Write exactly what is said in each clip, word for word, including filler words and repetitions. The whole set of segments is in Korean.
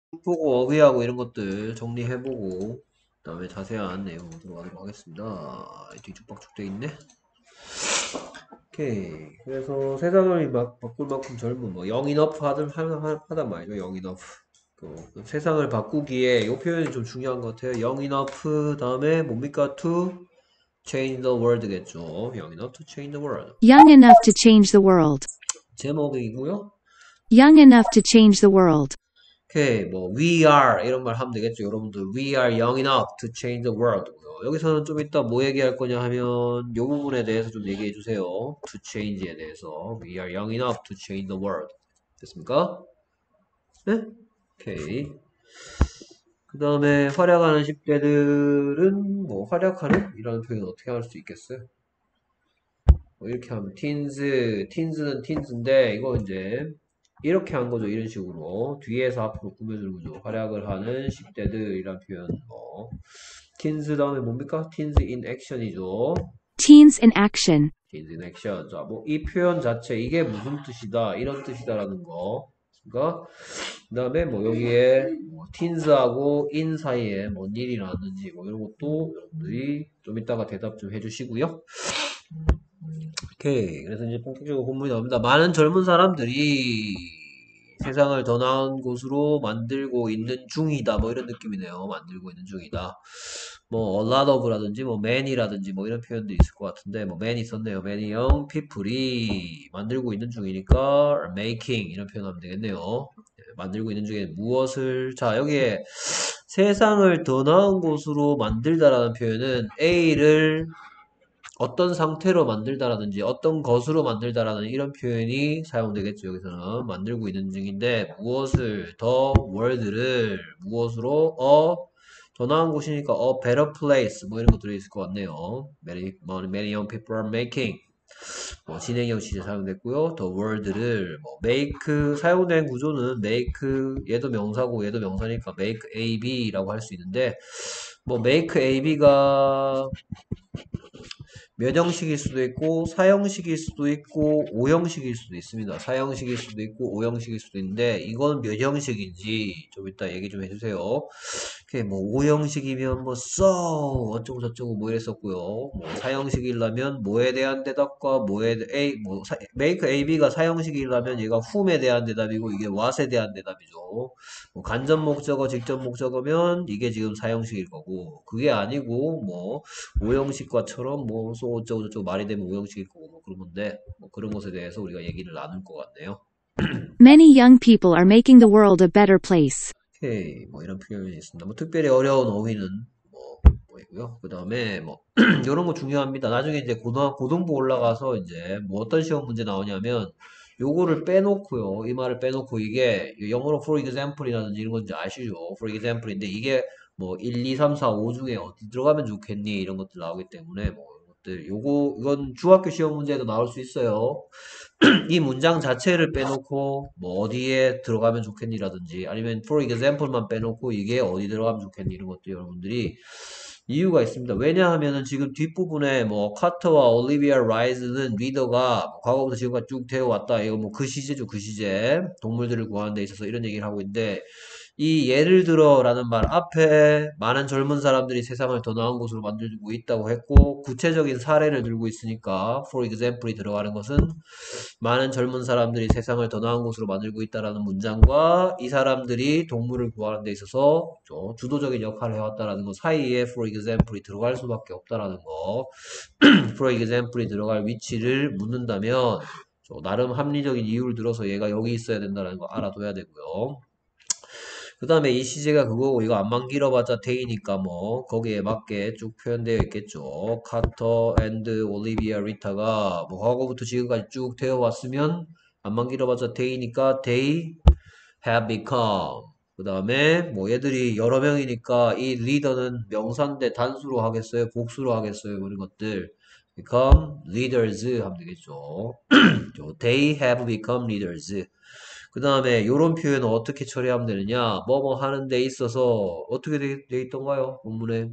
보고 어휘하고 이런 것들 정리해보고 그 다음에 자세한 내용 들어가도록 하겠습니다. 뒤쪽 박죽 돼 있네. 오케이. 그래서 세상을 막 바꿀 만큼 젊은 뭐 young enough 하든 하- 하단 말이죠. young enough. 그, 그 세상을 바꾸기에 이 표현이 좀 중요한 것 같아요. young enough 다음에 뭡니까? to change the world겠죠. young enough to change the world. Young enough to change the world. 제목이고요. Young enough to change the world. 오케이, 뭐 we are 이런 말 하면 되겠죠. 여러분들 we are young enough to change the world. 여기서는 좀 이따 뭐 얘기할 거냐 하면 요 부분에 대해서 좀 얘기해 주세요. to change에 대해서 we are young enough to change the world. 됐습니까? 네? 오케이. 그 다음에 활약하는 십 대들은 뭐 활약하는 이라는 표현 어떻게 할 수 있겠어요? 뭐 이렇게 하면 teens, teens는 teens인데 이거 이제 이렇게 한 거죠. 이런 식으로 뒤에서 앞으로 꾸며주는 거죠. 활약을 하는 십 대들이란 표현 뭐 teens 다음에 뭡니까? teens in action이죠. Teens in action. teens in action. 자, 뭐 이 표현 자체 이게 무슨 뜻이다 이런 뜻이다라는 거. 그러니까 그 다음에 뭐 여기에 뭐 teens하고 in 사이에 뭔 일이 났는지 뭐 이런 것도 여러분들이 좀 이따가 대답 좀 해주시고요. 오케이. 그래서 이제 본격적으로 본문이 나옵니다. 많은 젊은 사람들이 세상을 더 나은 곳으로 만들고 있는 중이다. 뭐 이런 느낌이네요. 만들고 있는 중이다. 뭐, a lot of라든지, 뭐, many라든지, 뭐, 이런 표현도 있을 것 같은데, 뭐, many 있었네요. many young people이 만들고 있는 중이니까, making, 이런 표현하면 되겠네요. 네, 만들고 있는 중에 무엇을, 자, 여기에 세상을 더 나은 곳으로 만들다라는 표현은 A를 어떤 상태로 만들다라든지 어떤 것으로 만들다라는 이런 표현이 사용되겠죠. 여기서는 만들고 있는 중인데 무엇을 더 월드를 무엇으로 어 더 나은 곳이니까 a better place 뭐 이런 거 들어있을 것 같네요. Many, many young people are making 뭐 진행형 시제 사용됐고요. the world를 뭐 make 사용된 구조는 make 얘도 명사고 얘도 명사니까 make A, B라고 할 수 있는데 뭐 make A, B가 몇 형식일 수도 있고 사형식일 수도 있고 오형식일 수도 있습니다. 사형식일 수도 있고 오형식일 수도 있는데 이건 몇 형식인지 좀 이따 얘기 좀 해주세요. 이렇게 뭐 오형식이면 뭐 so 어쩌고 저쩌고 뭐 이랬었고요. 뭐 사형식이라면 뭐에 대한 대답과 뭐에 대 A 뭐 사, make A, B가 사형식이라면 얘가 whom에 대한 대답이고 이게 what에 대한 대답이죠. 뭐 간접 목적어 직접 목적어면 이게 지금 사형식일 거고 그게 아니고 뭐 오형식과처럼 뭐 소 어쩌고 저쩌고 말이 되면 오형식일 거고 뭐 그런 건데 뭐 그런 것에 대해서 우리가 얘기를 나눌 것 같네요. Many young people are making the world a better place. 오케이 뭐 이런 표현이 있습니다. 뭐 특별히 어려운 어휘는 뭐 뭐이고요. 그 다음에 뭐 이런 거 중요합니다. 나중에 이제 고등 고등부 올라가서 이제 뭐 어떤 시험 문제 나오냐면 요거를 빼놓고요. 이 말을 빼놓고 이게 영어로 for example이라든지 이런 건지 아시죠? for example인데 이게 뭐 일, 이, 삼, 사, 오 중에 어디 들어가면 좋겠니? 이런 것들 나오기 때문에 뭐 이런 것들 요거 이건 중학교 시험 문제에도 나올 수 있어요. 이 문장 자체를 빼놓고 뭐 어디에 들어가면 좋겠니라든지 아니면 for example만 빼놓고 이게 어디 들어가면 좋겠니 이런 것도 여러분들이 이유가 있습니다. 왜냐하면은 지금 뒷부분에 뭐 카터와 올리비아 라이즈는 리더가 뭐 과거부터 지금까지 쭉 되어 왔다. 이거 뭐 그 시제죠, 그 시제. 동물들을 구하는 데 있어서 이런 얘기를 하고 있는데 이 예를 들어라는 말 앞에 많은 젊은 사람들이 세상을 더 나은 곳으로 만들고 있다고 했고 구체적인 사례를 들고 있으니까 for example이 들어가는 것은 많은 젊은 사람들이 세상을 더 나은 곳으로 만들고 있다라는 문장과 이 사람들이 동물을 구하는 데 있어서 주도적인 역할을 해왔다라는 것 사이에 for example이 들어갈 수밖에 없다라는 거 for example이 들어갈 위치를 묻는다면 나름 합리적인 이유를 들어서 얘가 여기 있어야 된다는 거 알아둬야 되고요. 그 다음에 이 시제가 그거고 이거 안만 길어봤자 데이니까 뭐 거기에 맞게 쭉 표현되어 있겠죠. 카터 앤드 올리비아 리타가 뭐 과거부터 지금까지 쭉 되어 왔으면 안만 길어봤자 데이니까 they have become 그 다음에 뭐 얘들이 여러 명이니까 이 리더는 명사인데 단수로 하겠어요 복수로 하겠어요 뭐 이런 것들 become leaders 하면 되겠죠. they have become leaders. 그 다음에 요런 표현은 어떻게 처리하면 되느냐 뭐뭐 하는 데 있어서 어떻게 돼, 돼 있던가요 본문에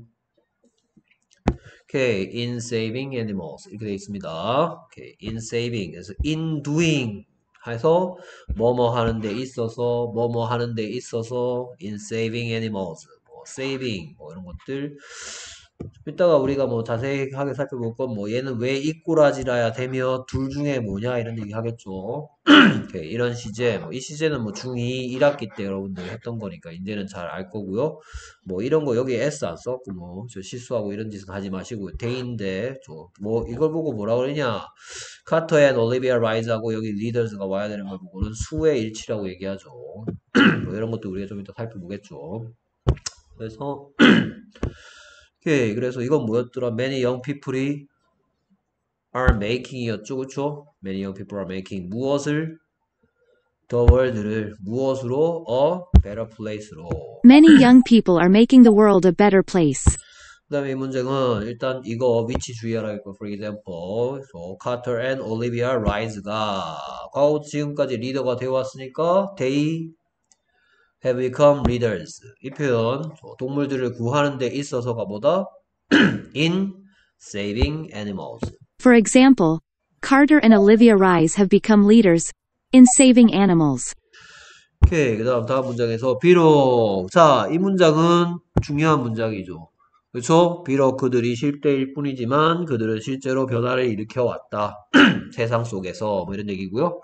오케이 in saving animals 이렇게 돼 있습니다. 오케이 in saving 그래서 in doing 해서 뭐뭐 하는 데 있어서 뭐뭐 하는 데 있어서 in saving animals 뭐 saving 뭐 이런 것들 이따가 우리가 뭐 자세하게 살펴볼 건 뭐 얘는 왜 이꼬라지라야 되며 둘 중에 뭐냐 이런 얘기 하겠죠. 오케이, 이런 시제 뭐 이 시제는 뭐 중이 일 학기 때 여러분들이 했던 거니까 이제는 잘 알 거고요. 뭐 이런 거 여기 S 안 썼고 뭐 저 실수하고 이런 짓은 하지 마시고 대인데 뭐 이걸 보고 뭐라 그러냐 카터 앤 올리비아 라이즈하고 여기 리더스가 와야 되는 걸 보고는 수의 일치라고 얘기하죠. 뭐 이런 것도 우리가 좀 이따 살펴보겠죠. 그래서 오케이 그래서 이건 뭐였더라? Many young people이 are making이었죠, 그쵸? Many young people are making 무엇을 the world를 무엇으로 a better place로. Many young people are making the world a better place. 그 다음에 이 문제는 일단 이거 위치 주의하라 했고 for example so Carter and Olivia Rice가 과거 지금까지 리더가 되어 왔으니까 they have become leaders 이 표현 동물들을 구하는 데 있어서가 뭐다? in saving animals. For example, Carter and Olivia Rice have become leaders in saving animals. 오케이 그 다음 다음 문장에서 비록 자 이 문장은 중요한 문장이죠. 그렇죠? 비록 그들이 십 대일 뿐이지만 그들은 실제로 변화를 일으켜 왔다. 세상 속에서 뭐 이런 얘기고요.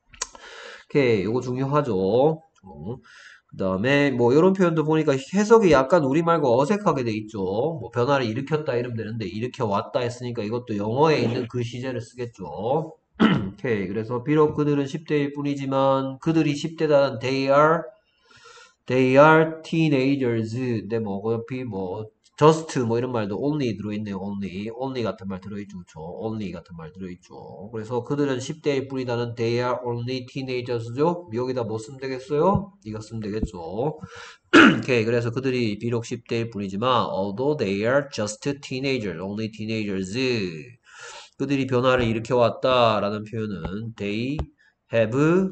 오케이, 요거 중요하죠. 어. 그 다음에 뭐 이런 표현도 보니까 해석이 약간 우리말과 어색하게 돼 있죠. 뭐 변화를 일으켰다 이러면 되는데 일으켜 왔다 했으니까 이것도 영어에 있는 그 시제를 쓰겠죠. 오케이, 그래서 비록 그들은 십 대일 뿐이지만 그들이 십 대다는 they are they are teenagers. 근데 뭐 어차피 뭐 just 뭐 이런 말도 only 들어있네요. only only 같은 말 들어있죠. 그쵸? only 같은 말 들어있죠. 그래서 그들은 십 대일 뿐이다는 they are only teenagers죠. 여기다 뭐 쓰면 되겠어요? 이거 쓰면 되겠죠. 오케이 그래서 그들이 비록 십 대일 뿐이지만 although they are just teenagers, only teenagers 그들이 변화를 일으켜 왔다라는 표현은 they have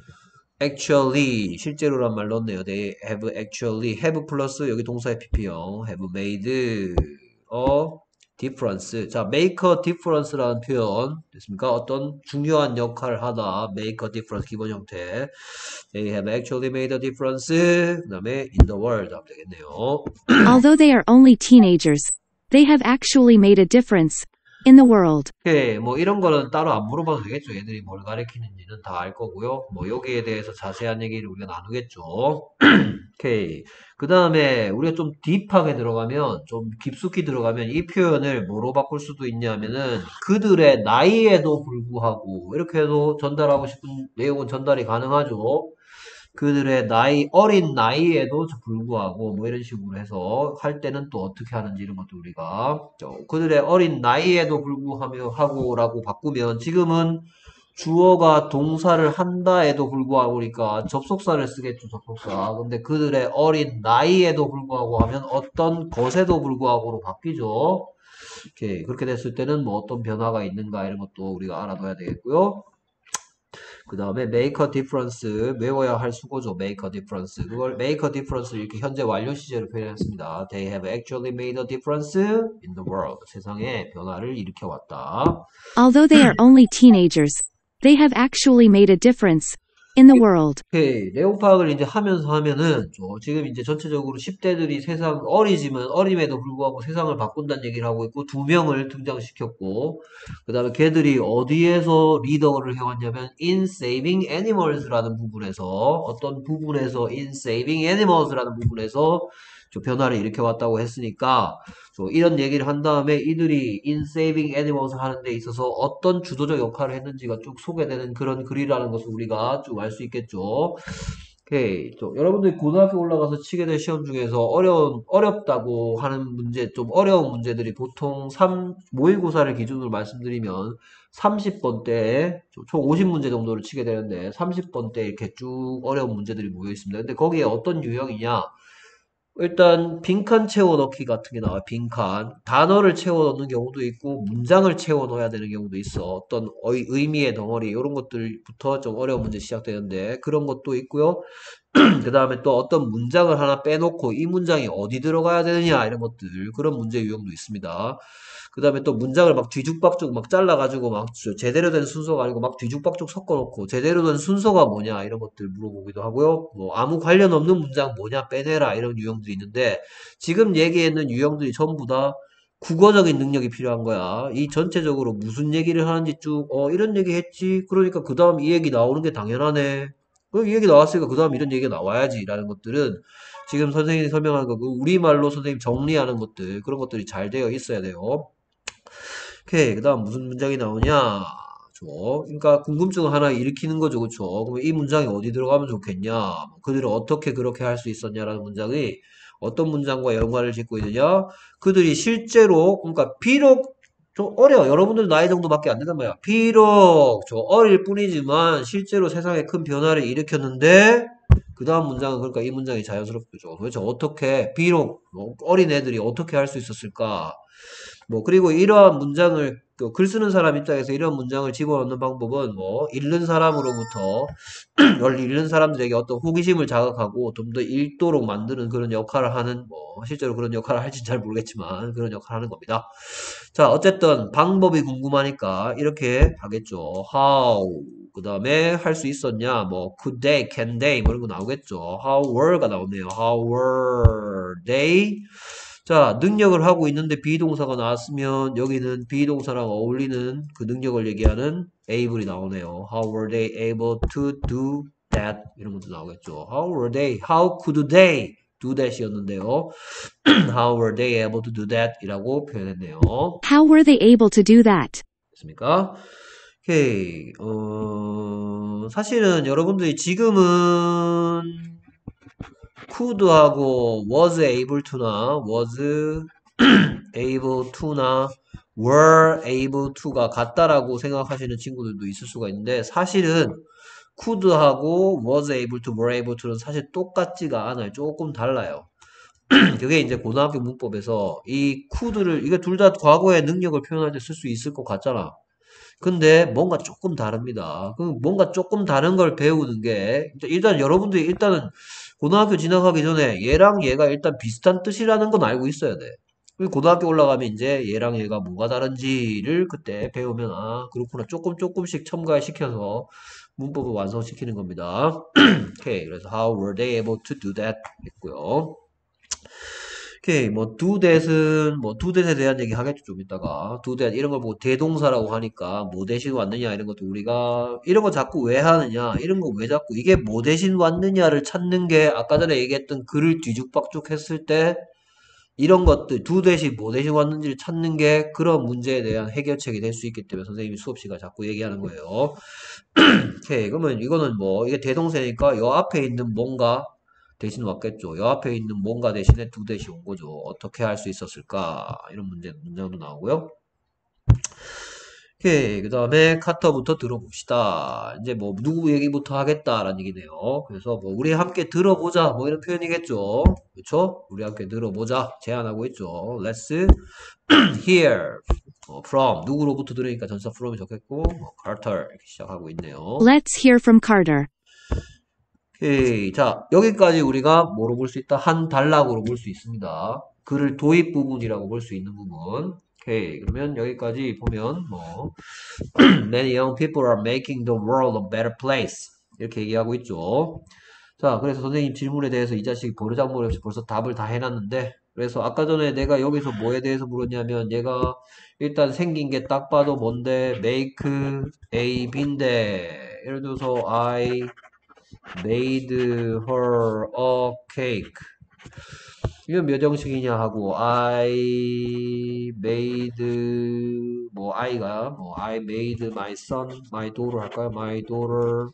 actually 실제로란 말 넣었네요. They have actually have 플러스 여기 동사의 피피형 have made a difference. 자, make a difference라는 표현 됐습니까? 어떤 중요한 역할을 하다 make a difference 기본 형태. They have actually made a difference. 그 다음에 in the world 하면 되겠네요. Although they are only teenagers, they have actually made a difference in the world. 오케이, 뭐 이런 거는 따로 안 물어봐도 되겠죠. 얘들이 뭘 가리키는지는 다 알 거고요. 뭐 여기에 대해서 자세한 얘기를 우리가 나누겠죠. 오케이. 그 다음에 우리가 좀 딥하게 들어가면 좀 깊숙이 들어가면 이 표현을 뭐로 바꿀 수도 있냐면은 그들의 나이에도 불구하고 이렇게 해도 전달하고 싶은 내용은 전달이 가능하죠. 그들의 나이, 어린 나이에도 불구하고, 뭐 이런 식으로 해서 할 때는 또 어떻게 하는지 이런 것도 우리가, 그들의 어린 나이에도 불구하며 하고라고 바꾸면 지금은 주어가 동사를 한다에도 불구하고 그러니까 접속사를 쓰겠죠, 접속사. 근데 그들의 어린 나이에도 불구하고 하면 어떤 것에도 불구하고로 바뀌죠. 오케이. 그렇게 됐을 때는 뭐 어떤 변화가 있는가 이런 것도 우리가 알아둬야 되겠고요. 그 다음에 make a difference 외워야 할 수고죠. make a difference 그걸 make a difference 이렇게 현재 완료 시제로 표현했습니다. They have actually made a difference in the world. 세상에 변화를 일으켜 왔다. Although they are only teenagers, they have actually made a difference in the world. 오케이. 내용 파악을 이제 하면서 하면은 저 지금 이제 전체적으로 십 대들이 세상 어리지만 어림에도 불구하고 세상을 바꾼다는 얘기를 하고 있고 두 명을 등장시켰고 그 다음에 걔들이 어디에서 리더를 해왔냐면 in saving animals라는 부분에서 어떤 부분에서 in saving animals라는 부분에서 저 변화를 일으켜 왔다고 했으니까 저 이런 얘기를 한 다음에 이들이 in saving animals 하는 데 있어서 어떤 주도적 역할을 했는지가 쭉 소개되는 그런 글이라는 것을 우리가 쭉 알 수 있겠죠. 오케이. 또 여러분들이 고등학교 올라가서 치게 될 시험 중에서 어려운 어렵다고 하는 문제, 좀 어려운 문제들이 보통 삼 모의고사를 기준으로 말씀드리면 삼십 번대에 총 오십 문제 정도를 치게 되는데 삼십 번대 이렇게 쭉 어려운 문제들이 모여 있습니다. 근데 거기에 어떤 유형이냐? 일단 빈칸 채워 넣기 같은 게 나와요. 빈칸. 단어를 채워 넣는 경우도 있고 문장을 채워 넣어야 되는 경우도 있어. 어떤 의, 의미의 덩어리 이런 것들부터 좀 어려운 문제 시작되는데 그런 것도 있고요. 그 다음에 또 어떤 문장을 하나 빼놓고 이 문장이 어디 들어가야 되느냐 이런 것들 그런 문제 유형도 있습니다. 그 다음에 또 문장을 막 뒤죽박죽 막 잘라가지고 막 제대로 된 순서가 아니고 막 뒤죽박죽 섞어놓고 제대로 된 순서가 뭐냐 이런 것들 물어보기도 하고요. 뭐 아무 관련 없는 문장 뭐냐 빼내라 이런 유형들이 있는데 지금 얘기했는 유형들이 전부 다 국어적인 능력이 필요한 거야. 이 전체적으로 무슨 얘기를 하는지 쭉, 어, 이런 얘기 했지. 그러니까 그 다음 이 얘기 나오는 게 당연하네. 그 얘기 나왔으니까 그 다음 이런 얘기가 나와야지. 라는 것들은 지금 선생님이 설명한 거, 그 우리말로 선생님 정리하는 것들, 그런 것들이 잘 되어 있어야 돼요. 오케이. 그 다음 무슨 문장이 나오냐. 죠. 그러니까 궁금증을 하나 일으키는 거죠. 그쵸? 그럼 이 문장이 어디 들어가면 좋겠냐. 뭐 그들은 어떻게 그렇게 할 수 있었냐라는 문장이 어떤 문장과 연관을 짓고 있느냐. 그들이 실제로, 그러니까 비록 좀 어려. 여러분들 나이 정도밖에 안 된단 말이야. 비록 저 어릴 뿐이지만 실제로 세상에 큰 변화를 일으켰는데 그 다음 문장은 그러니까 이 문장이 자연스럽죠. 도대체 어떻게 비록 뭐 어린 애들이 어떻게 할 수 있었을까? 뭐 그리고 이러한 문장을 그 글 쓰는 사람 입장에서 이런 문장을 집어넣는 방법은 뭐 읽는 사람으로부터 원래 읽는 사람들에게 어떤 호기심을 자극하고 좀 더 읽도록 만드는 그런 역할을 하는 뭐 실제로 그런 역할을 할지 잘 모르겠지만 그런 역할을 하는 겁니다. 자 어쨌든 방법이 궁금하니까 이렇게 하겠죠. How 그 다음에 할 수 있었냐 뭐 could they, can they 뭐 이런 거 나오겠죠. How were가 나오네요. How were they 자, 능력을 하고 있는데 비동사가 나왔으면 여기는 비동사랑 어울리는 그 능력을 얘기하는 able이 나오네요. How were they able to do that? 이런 것도 나오겠죠. How were they? How could they do that이었는데요. How were they able to do that? 이라고 표현했네요. How were they able to do that? 됐습니까? 오케이. 어, 사실은 여러분들이 지금은 could하고 was able to나 was able to나 were able to가 같다라고 생각하시는 친구들도 있을 수가 있는데 사실은 could하고 was able to, were able to는 사실 똑같지가 않아요. 조금 달라요. 그게 이제 고등학교 문법에서 이 could를 이게 둘 다 과거의 능력을 표현할 때 쓸 수 있을 것 같잖아. 근데 뭔가 조금 다릅니다. 그 뭔가 조금 다른 걸 배우는 게 일단 여러분들이 일단은 고등학교 진학하기 전에 얘랑 얘가 일단 비슷한 뜻이라는 건 알고 있어야 돼. 그리고 고등학교 올라가면 이제 얘랑 얘가 뭐가 다른지를 그때 배우면 아 그렇구나 조금 조금씩 첨가시켜서 문법을 완성시키는 겁니다. 오케이 그래서 how were they able to do that 했고요. 오케이, 뭐, do that은, 뭐, do that에 대한 얘기 하겠죠, 좀 이따가. do that, 이런 걸 보고 대동사라고 하니까, 뭐 대신 왔느냐, 이런 것도 우리가, 이런 거 자꾸 왜 하느냐, 이런 거 왜 자꾸, 이게 뭐 대신 왔느냐를 찾는 게, 아까 전에 얘기했던 글을 뒤죽박죽 했을 때, 이런 것들, do that이 뭐 대신 왔는지를 찾는 게, 그런 문제에 대한 해결책이 될 수 있기 때문에 선생님이 수업 시간 자꾸 얘기하는 거예요. 오케이, 그러면 이거는 뭐, 이게 대동사니까, 요 앞에 있는 뭔가, 대신 왔겠죠. 요 앞에 있는 뭔가 대신에 두 대시 온 거죠. 어떻게 할 수 있었을까? 이런 문제, 문장도 나오고요. 오케이. 그 다음에 카터부터 들어봅시다. 이제 뭐, 누구 얘기부터 하겠다라는 얘기네요. 그래서 뭐, 우리 함께 들어보자. 뭐, 이런 표현이겠죠. 그쵸? 우리 함께 들어보자. 제안하고 있죠. Let's hear from. 누구로부터 들으니까 전사 from이 적겠고, 뭐, Carter. 이렇게 시작하고 있네요. Let's hear from Carter. 오케이. 자, 여기까지 우리가 뭐로 볼 수 있다? 한 단락으로 볼 수 있습니다. 글을 도입 부분이라고 볼 수 있는 부분. 오케이. 그러면 여기까지 보면 뭐 Many young people are making the world a better place. 이렇게 얘기하고 있죠. 자, 그래서 선생님 질문에 대해서 이 자식이 버르장머리 없이 벌써 답을 다 해놨는데 그래서 아까 전에 내가 여기서 뭐에 대해서 물었냐면 얘가 일단 생긴 게 딱 봐도 뭔데 make a B인데 예를 들어서 I made her a cake. 이건 몇 형식이냐 하고 I made 뭐 I가 뭐 I made my son, my daughter 할까요? My daughter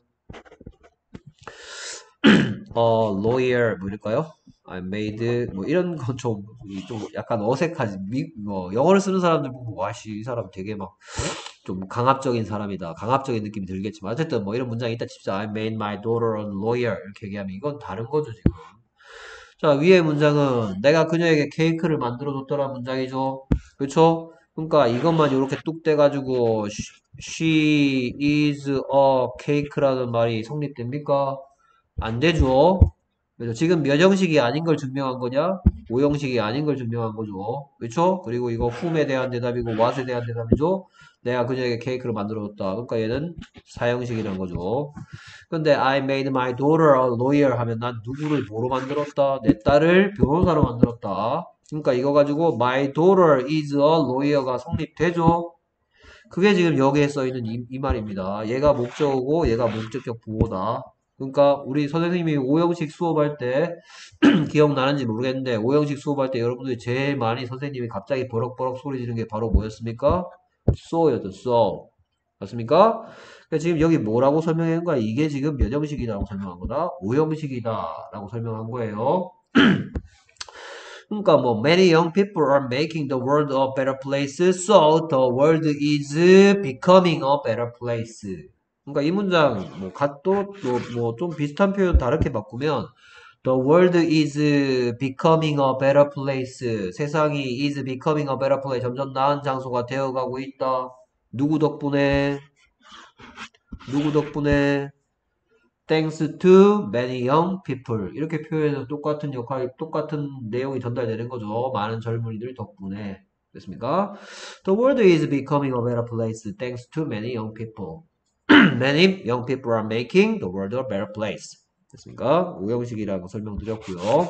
a lawyer 뭐 이럴까요? I made 뭐 이런 건 좀 좀 약간 어색하지. 미, 뭐 영어를 쓰는 사람들 보고 와씨 이 사람 되게 막 좀 강압적인 사람이다. 강압적인 느낌이 들겠지만 어쨌든 뭐 이런 문장이 있다 칩시다. I made my daughter a lawyer 이렇게 얘기하면 이건 다른 거죠 지금. 자 위의 문장은 내가 그녀에게 케이크를 만들어 줬더라 문장이죠. 그렇죠? 그러니까 이것만 이렇게 뚝 떼가지고 she is a cake라는 말이 성립됩니까? 안 되죠. 그래서 지금 몇 형식이 아닌 걸 증명한 거냐? 오 형식이 아닌 걸 증명한 거죠. 그렇죠? 그리고 이거 whom에 대한 대답이고 what에 대한 대답이죠. 내가 그녀에게 케이크를 만들어줬다. 그러니까 얘는 사 형식이라는 거죠. 근데 I made my daughter a lawyer 하면 난 누구를 뭐로 만들었다? 내 딸을 변호사로 만들었다. 그러니까 이거 가지고 my daughter is a lawyer가 성립되죠. 그게 지금 여기에 써있는 이, 이 말입니다. 얘가 목적어고 얘가 목적격 부호다. 그러니까 우리 선생님이 오형식 수업할 때 기억나는지 모르겠는데 오형식 수업할 때 여러분들이 제일 많이 선생님이 갑자기 버럭버럭 소리 지르는 게 바로 뭐였습니까? so였죠. so. 맞습니까? 그러니까 지금 여기 뭐라고 설명한 거야? 이게 지금 몇 형식이라고 설명한 거다? 오형식이다 라고 설명한 거예요. 그러니까 뭐 many young people are making the world a better place, so the world is becoming a better place. 그러니까 이 문장 뭐 갓도 뭐 좀 비슷한 표현 다르게 바꾸면 the world is becoming a better place. 세상이 is becoming a better place. 점점 나은 장소가 되어가고 있다. 누구 덕분에? 누구 덕분에? Thanks to many young people. 이렇게 표현해서 똑같은 역할, 똑같은 내용이 전달되는 거죠. 많은 젊은이들 덕분에. 됐습니까? The world is becoming a better place thanks to many young people. Many young people are making the world a better place. 됐습니까? 오형식이라는 거 설명드렸고요.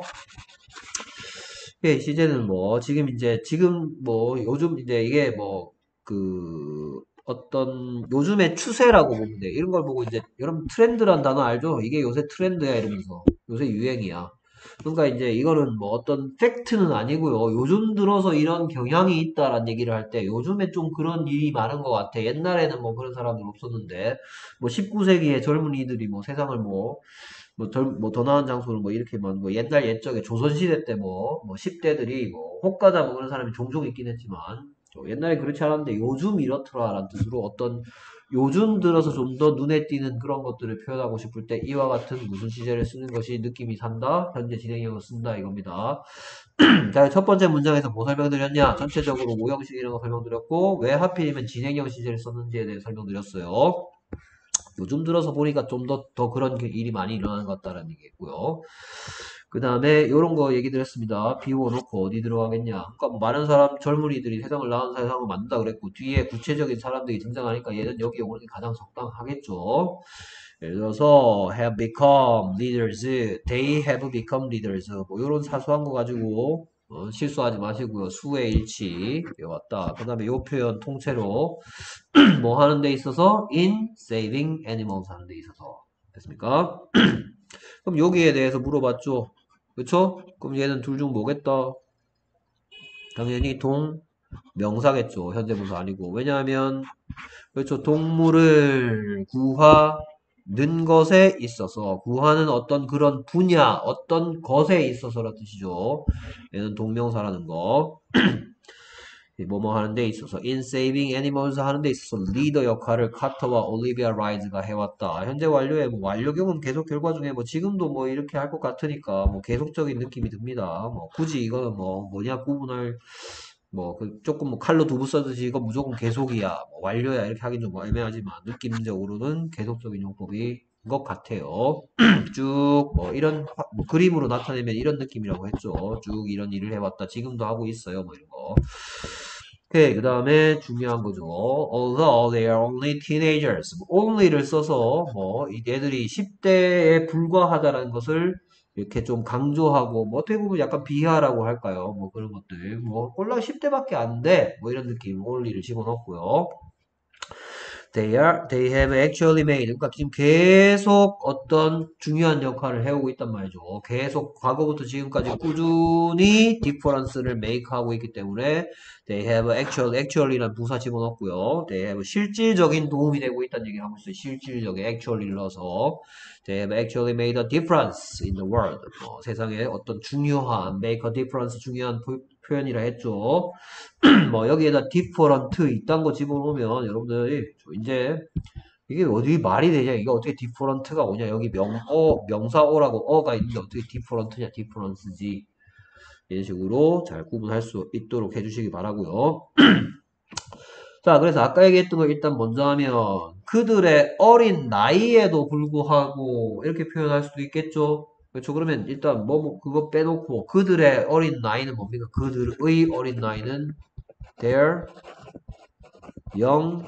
예, 시제는 뭐, 지금 이제, 지금 뭐, 요즘 이제 이게 뭐, 그, 어떤, 요즘의 추세라고 보면 돼. 이런 걸 보고 이제, 여러분 트렌드란 단어 알죠? 이게 요새 트렌드야, 이러면서. 요새 유행이야. 그러니까 이제 이거는 뭐 어떤 팩트는 아니고요. 요즘 들어서 이런 경향이 있다라는 얘기를 할 때, 요즘에 좀 그런 일이 많은 것 같아. 옛날에는 뭐 그런 사람들 없었는데, 뭐 십구 세기에 젊은이들이 뭐 세상을 뭐, 뭐, 덜, 뭐, 더 나은 장소를 뭐, 이렇게, 뭐, 뭐 옛날 옛적에 조선시대 때 뭐, 뭐, 십 대들이 뭐, 혹가자 뭐, 그런 사람이 종종 있긴 했지만, 어, 옛날에 그렇지 않았는데, 요즘 이렇더라라는 뜻으로 어떤, 요즘 들어서 좀 더 눈에 띄는 그런 것들을 표현하고 싶을 때, 이와 같은 무슨 시제를 쓰는 것이 느낌이 산다, 현재 진행형을 쓴다, 이겁니다. 자, 첫 번째 문장에서 뭐 설명드렸냐? 전체적으로 오형식 이런 거 설명드렸고, 왜 하필이면 진행형 시제를 썼는지에 대해 설명드렸어요. 요즘 들어서 보니까 좀 더, 더 그런 일이 많이 일어나는 것 같다라는 얘기겠고요. 그 다음에 요런 거 얘기 드렸습니다. 비워놓고 어디 들어가겠냐. 그러니까 뭐 많은 사람, 젊은이들이 세상을 나은 세상을 만든다 그랬고 뒤에 구체적인 사람들이 등장하니까 얘는 여기 오는 게 가장 적당하겠죠. 예를 들어서 have become leaders, they have become leaders 뭐 요런 사소한 거 가지고 어, 실수하지 마시고요. 수의 일치 외웠다. 그 다음에 요 표현 통째로 뭐 하는 데 있어서 in saving animals 하는 데 있어서 됐습니까? 그럼 여기에 대해서 물어봤죠. 그쵸? 그럼 얘는 둘 중 뭐겠다? 당연히 동 명사겠죠. 현재 분사 아니고. 왜냐하면 그렇죠. 동물을 구하는 것에 있어서 구하는 어떤 그런 분야, 어떤 것에 있어서라 뜻이죠. 얘는 동명사라는 거. 뭐뭐 하는 데 있어서 in saving animals 하는 데 있어서 리더 역할을 카터와 올리비아 라이즈가 해왔다. 현재 완료에 뭐 완료경은 계속 결과 중에 뭐 지금도 뭐 이렇게 할 것 같으니까 뭐 계속적인 느낌이 듭니다. 뭐 굳이 이거는 뭐 뭐냐 구분할 뭐 그 조금 뭐 칼로 두부 써듯이 이거 무조건 계속이야 뭐 완료야 이렇게 하긴 좀 애매하지만 느낌적으로는 계속적인 용법이 것 같아요. 쭉 뭐 이런 화- 뭐 그림으로 나타내면 이런 느낌이라고 했죠. 쭉 이런 일을 해왔다. 지금도 하고 있어요. 뭐 이런 거. 오케이, 그 다음에 중요한 거죠. Although they are only teenagers. only를 써서 뭐 얘들이 십 대에 불과하다라는 것을 이렇게 좀 강조하고 뭐 어떻게 보면 약간 비하라고 할까요? 뭐 그런 것들. 뭐 꼴랑 십 대밖에 안 돼. 뭐 이런 느낌 only를 집어넣고요. They are, they have actually made. 그러니까 지금 계속 어떤 중요한 역할을 해오고 있단 말이죠. 계속 과거부터 지금까지 꾸준히 difference를 make 하고 있기 때문에 they have actually, actually라는 부사 집어넣고요. They have 실질적인 도움이 되고 있다는 얘기를 하고 있어요. 실질적인 actually를 넣어서 they have actually made a difference in the world. 어, 세상에 어떤 중요한 make a difference 중요한 표, 표현이라 했죠. 뭐 여기에다 different 이딴 거 집어넣으면 여러분들이 이제 이게 어디 말이 되냐 이게 어떻게 different가 오냐 여기 명어 명사어라고 어가 있는데 어떻게 different냐 difference지 이런 식으로 잘 구분할 수 있도록 해주시기 바라고요. 자, 그래서 아까 얘기했던 거 일단 먼저 하면 그들의 어린 나이에도 불구하고 이렇게 표현할 수도 있겠죠. 그렇죠. 그러면 일단 뭐, 뭐 그거 빼놓고 그들의 어린 나이는 뭡니까? 그들의 어린 나이는 their young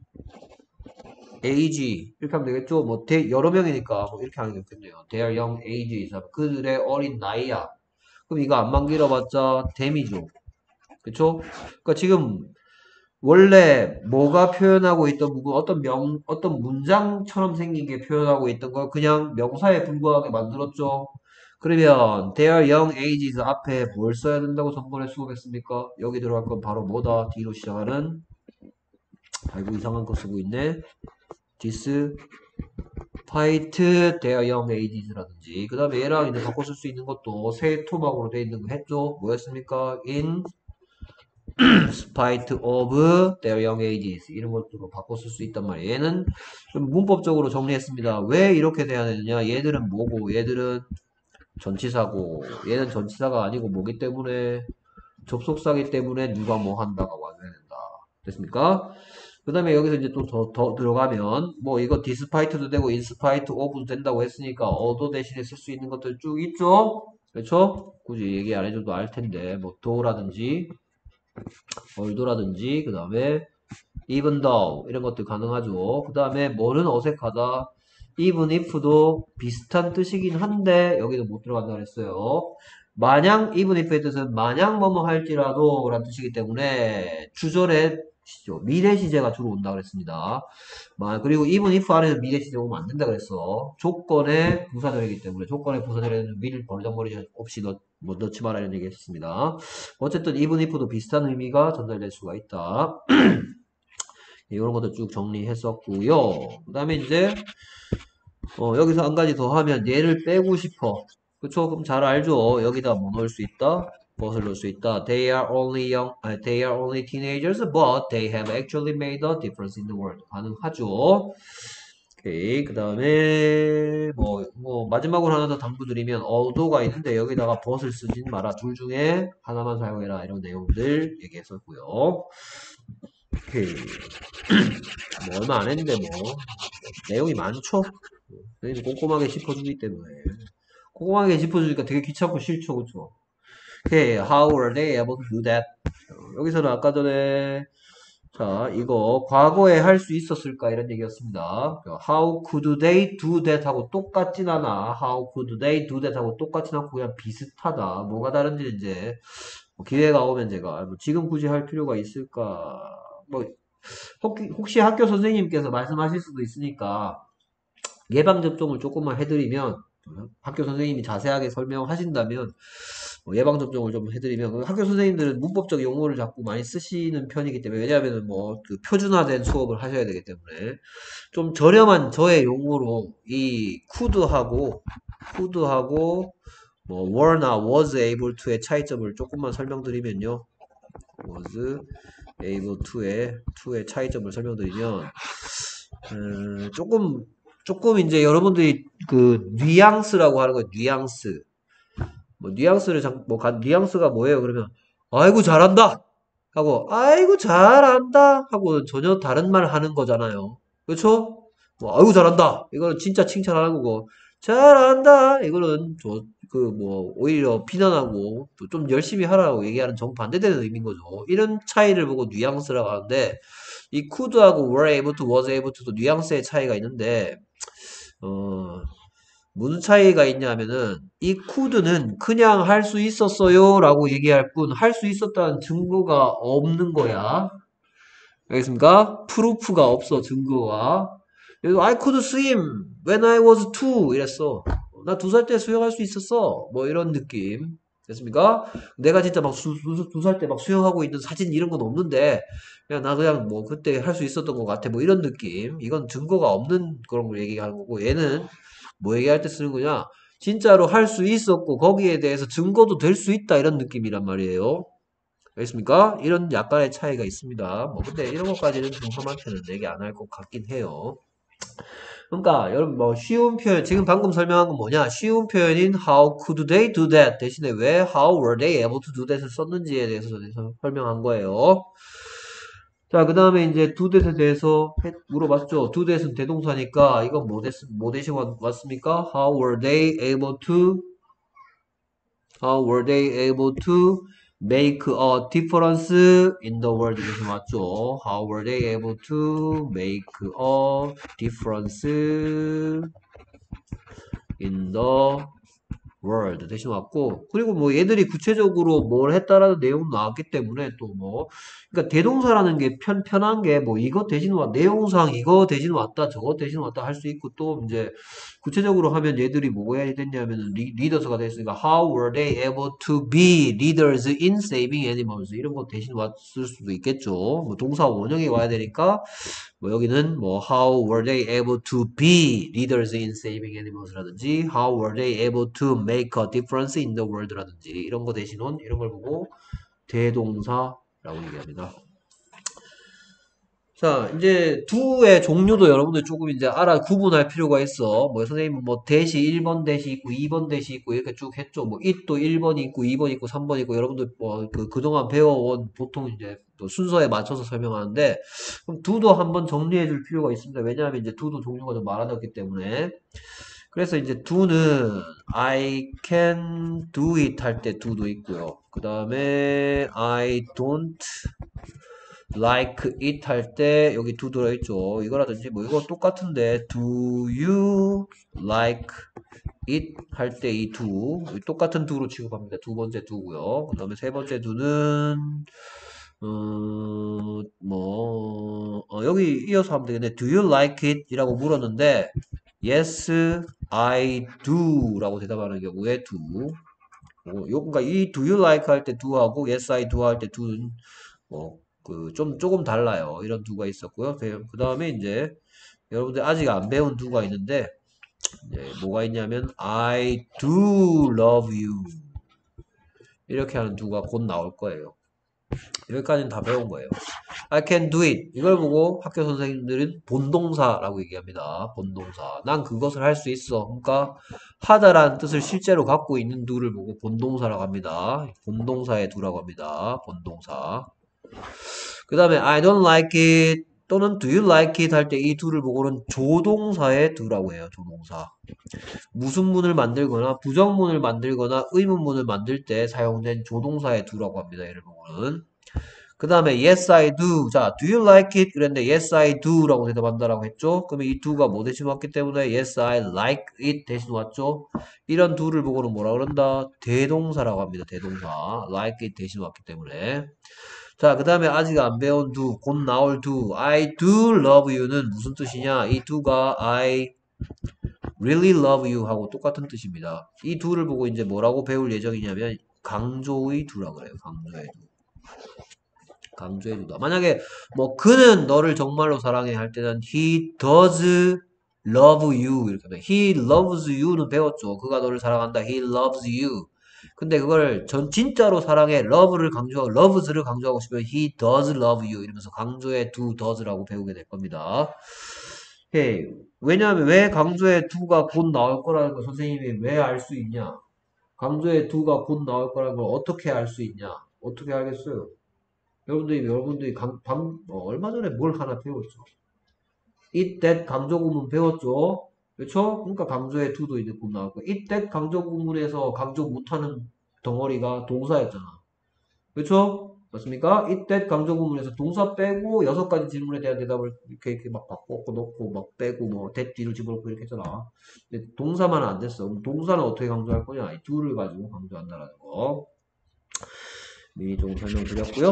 age 이렇게 하면 되겠죠. 뭐 대, 여러 명이니까 뭐 이렇게 하는 게 좋겠네요. their young age 그들의 어린 나이야. 그럼 이거 안만 길어봤자 them이죠. 그쵸? 그러니까 지금 원래 뭐가 표현하고 있던 부분, 어떤 명, 어떤 문장처럼 생긴 게 표현하고 있던 걸 그냥 명사에 불과하게 만들었죠. 그러면 their young ages 앞에 뭘 써야 된다고 전번에 수업했습니까? 여기 들어갈 건 바로 뭐다? D로 시작하는 아이고 이상한 거 쓰고 있네. despite their young ages라든지 그 다음에 얘랑 이제 바꿔 쓸 수 있는 것도 세 토막으로 되어 있는 거 했죠? 뭐였습니까? in spite of their young ages 이런 것들로 바꿔 쓸 수 있단 말이에요. 얘는 좀 문법적으로 정리했습니다. 왜 이렇게 돼야 되느냐? 얘들은 뭐고 얘들은 전치사고 얘는 전치사가 아니고 뭐기 때문에 접속사기 때문에 누가 뭐 한다가 와줘야 된다. 됐습니까? 그 다음에 여기서 이제 또 더 더 들어가면 뭐 이거 despite도 되고 in spite of도 된다고 했으니까 어도 대신에 쓸 수 있는 것들 쭉 있죠? 그렇죠? 굳이 얘기 안 해줘도 알 텐데 뭐 do라든지 얼도라든지 그 다음에 even though 이런 것들 가능하죠. 그 다음에 뭐는 어색하다. even if도 비슷한 뜻이긴 한데 여기도 못 들어간다 그랬어요. 마냥 even if의 뜻은 마냥 뭐뭐 할지라도 라는 뜻이기 때문에 주절에 시죠. 미래 시제가 주로 온다 그랬습니다. 마- 그리고 even if 안에는 미래 시제 오면 안 된다 그랬어. 조건의 부사절이기 때문에 조건의 부사절에는 will 버리장머리 없이 넣, 뭐 넣지 말아 이런 얘기 했습니다. 어쨌든 even if도 비슷한 의미가 전달될 수가 있다. 이런 것도 쭉 정리했었고요. 그 다음에 이제 어, 여기서 한 가지 더 하면 얘를 빼고 싶어. 그쵸? 그럼 잘 알죠? 여기다 뭐 넣을 수 있다? 무엇을 넣을 수 있다? They are only young, 아니, they are only teenagers, but they have actually made a difference in the world. 가능하죠? 오케이. 그 다음에, 뭐, 뭐, 마지막으로 하나 더 당부드리면, althouggh가 있는데, 여기다가 but을 쓰진 마라. 둘 중에 하나만 사용해라. 이런 내용들 얘기했었고요. 오케이. 뭐, 얼마 안 했는데, 뭐, 내용이 많죠? 선생님이 꼼꼼하게 짚어주기 때문에. 꼼꼼하게 짚어주니까 되게 귀찮고 싫죠, 그쵸? 오케이. How were they able to do that? 어, 여기서는 아까 전에, 자, 이거 과거에 할 수 있었을까 이런 얘기였습니다. How could they do that 하고 똑같진 않아. How could they do that 하고 똑같진 않고 그냥 비슷하다. 뭐가 다른지 이제 뭐 기회가 오면 제가 뭐 지금 굳이 할 필요가 있을까? 뭐 혹- 혹시 학교 선생님께서 말씀하실 수도 있으니까 예방접종을 조금만 해드리면 학교 선생님이 자세하게 설명하신다면 뭐 예방접종을 좀 해드리면 그 학교 선생님들은 문법적 용어를 자꾸 많이 쓰시는 편이기 때문에 왜냐하면 뭐 그 표준화된 수업을 하셔야 되기 때문에 좀 저렴한 저의 용어로 이 could하고 could하고 뭐 were나 was able to의 차이점을 조금만 설명드리면요 was able to의 to의 차이점을 설명드리면 음, 조금 조금 이제 여러분들이 그 뉘앙스라고 하는 거예요. 뉘앙스. 뭐 뉘앙스를 장, 뭐 가- 뉘앙스가 뭐예요? 그러면 아이고 잘한다 하고 아이고 잘한다 하고 전혀 다른 말 하는 거잖아요. 그렇죠? 뭐 아이고 잘한다 이거는 진짜 칭찬하는 거고 잘한다 이거는 저 그 뭐 오히려 비난하고 또 좀 열심히 하라고 얘기하는 정반대되는 의미인 거죠. 이런 차이를 보고 뉘앙스라고 하는데 이 could하고 were able to, was able to도 뉘앙스의 차이가 있는데 어, 무슨 차이가 있냐면은 이 could는 그냥 할 수 있었어요 라고 얘기할 뿐 할 수 있었다는 증거가 없는 거야. 알겠습니까? 프루프가 없어 증거가. 그래서 I could swim when I was two 이랬어. 나 두 살 때 수영할 수 있었어. 뭐 이런 느낌. 됐습니까? 내가 진짜 막 두 살 때 막 수영하고 있는 사진 이런 건 없는데 그냥 나 그냥 뭐 그때 할 수 있었던 것 같아. 뭐 이런 느낌. 이건 증거가 없는 그런 걸 얘기하는 거고 얘는 뭐 얘기할 때 쓰는 거냐? 진짜로 할 수 있었고 거기에 대해서 증거도 될 수 있다 이런 느낌이란 말이에요. 알겠습니까? 이런 약간의 차이가 있습니다. 뭐 근데 이런 것까지는 중삼한테는 얘기 안 할 것 같긴 해요. 그러니까 여러분 뭐 쉬운 표현 지금 방금 설명한 건 뭐냐? 쉬운 표현인 how could they do that 대신에 왜 how were they able to do that을 썼는지에 대해서 설명한 거예요. 자, 그 다음에 이제 do that에 대해서 해- 물어봤죠. do that은 대동사니까 이건 뭐, 됐, 뭐 대신 왔, 왔습니까? How were they able to How were they able to make a difference in the world? 이렇게 맞죠? How were they able to make a difference in the world 대신 왔고, 그리고 뭐 얘들이 구체적으로 뭘 했다라는 내용 나왔기 때문에 또 뭐, 그러니까 대동사라는 게 편, 편한 게 뭐 이거 대신 왔, 내용상 이거 대신 왔다, 저거 대신 왔다 할 수 있고, 또 이제 구체적으로 하면 얘들이 뭐가 해야 됐냐면은 리, 리더스가 됐으니까 how were they able to be leaders in saving animals 이런 거 대신 왔을 수도 있겠죠. 뭐 동사 원형이 와야 되니까 뭐 여기는 뭐 how were they able to be leaders in saving animals라든지 how were they able to make a difference in the world라든지 이런 거 대신 온 이런 걸 보고 대동사라고 얘기합니다. 자, 이제 do의 종류도 여러분들 조금 이제 알아 구분할 필요가 있어. 뭐 선생님은 뭐 대시 일 번 대시 있고 이 번 대시 있고 이렇게 쭉 했죠. 뭐 it도 일 번 있고 이 번 있고 삼 번 있고 여러분들 뭐 그 그동안 배워온 보통 이제 또 순서에 맞춰서 설명하는데 그럼 do도 한번 정리해 줄 필요가 있습니다. 왜냐하면 이제 do도 종류가 좀 많아졌기 때문에. 그래서 이제 do는 I can do it 할 때 do도 있고요. 그 다음에 I don't like it 할 때 여기 do 들어있죠. 이거라든지 뭐 이거 똑같은데 do you like it 할 때 이 do 똑같은 do로 취급합니다. 두 번째 do고요. 그 다음에 세 번째 do는 어, 뭐 어, 여기 이어서 하면 되겠네. Do you like it? 이라고 물었는데 Yes, I do 라고 대답하는 경우에 do 어, 요, 그러니까 이 do you like 할 때 do하고 yes, I do 할 때 do는 뭐 그 좀 조금 달라요. 이런 두가 있었고요. 그 다음에 이제 여러분들 아직 안 배운 두가 있는데 이제 뭐가 있냐면 I do love you 이렇게 하는 두가 곧 나올 거예요. 여기까지는 다 배운 거예요. I can do it 이걸 보고 학교 선생님들은 본동사라고 얘기합니다. 본동사. 난 그것을 할 수 있어. 그러니까 하다라는 뜻을 실제로 갖고 있는 두를 보고 본동사라고 합니다. 본동사의 두라고 합니다. 본동사. 그 다음에 I don't like it 또는 do you like it 할 때 이 두를 보고는 조동사의 두라고 해요. 조동사. 무슨 문을 만들거나 부정문을 만들거나 의문문을 만들 때 사용된 조동사의 두라고 합니다. 얘를 보고는. 그 다음에 yes I do. 자, do you like it? 그랬는데 yes I do 라고 대답한다라고 했죠. 그러면 이 do가 뭐 대신 왔기 때문에 yes I like it 대신 왔죠. 이런 do를 보고는 뭐라 그런다? 대동사라고 합니다. 대동사. like it 대신 왔기 때문에. 자, 그 다음에 아직 안 배운 do, 곧 나올 do. I do love you는 무슨 뜻이냐? 이 do가 I really love you 하고 똑같은 뜻입니다. 이 do를 보고 이제 뭐라고 배울 예정이냐면 강조의 do라고 그래요. 강조의 do. 강조의 do다. 만약에 뭐 그는 너를 정말로 사랑해 할 때는 he does love you 이렇게 하면 he loves you는 배웠죠. 그가 너를 사랑한다. he loves you. 근데 그걸 전 진짜로 사랑해 love를 강조하고 loves를 강조하고 싶으면 he does love you 이러면서 강조의 do does라고 배우게 될 겁니다. 오케이. 왜냐하면 왜 강조의 do가 곧 나올 거라는 걸 선생님이 왜 알 수 있냐? 강조의 do가 곧 나올 거라는 걸 어떻게 알 수 있냐? 어떻게 알겠어요? 여러분들이 여러분들이 강, 방, 어, 얼마 전에 뭘 하나 배웠죠? it that 강조 구문 배웠죠? 그렇죠? 그러니까 강조의 to도 이제 곧 나왔고 it that 강조 구문에서 강조 못하는 덩어리가 동사였잖아. 그렇죠? 맞습니까? it that 강조 구문에서 동사 빼고 여섯 가지 질문에 대한 대답을 이렇게 이렇게 막 바꿔 놓고 막 빼고 뭐 that 뒤로 집어넣고 이렇게 했잖아. 근데 동사만 안 됐어. 그럼 동사는 어떻게 강조할 거냐? 이 do를 가지고 강조한다라는 거. 미리 좀 설명드렸고요.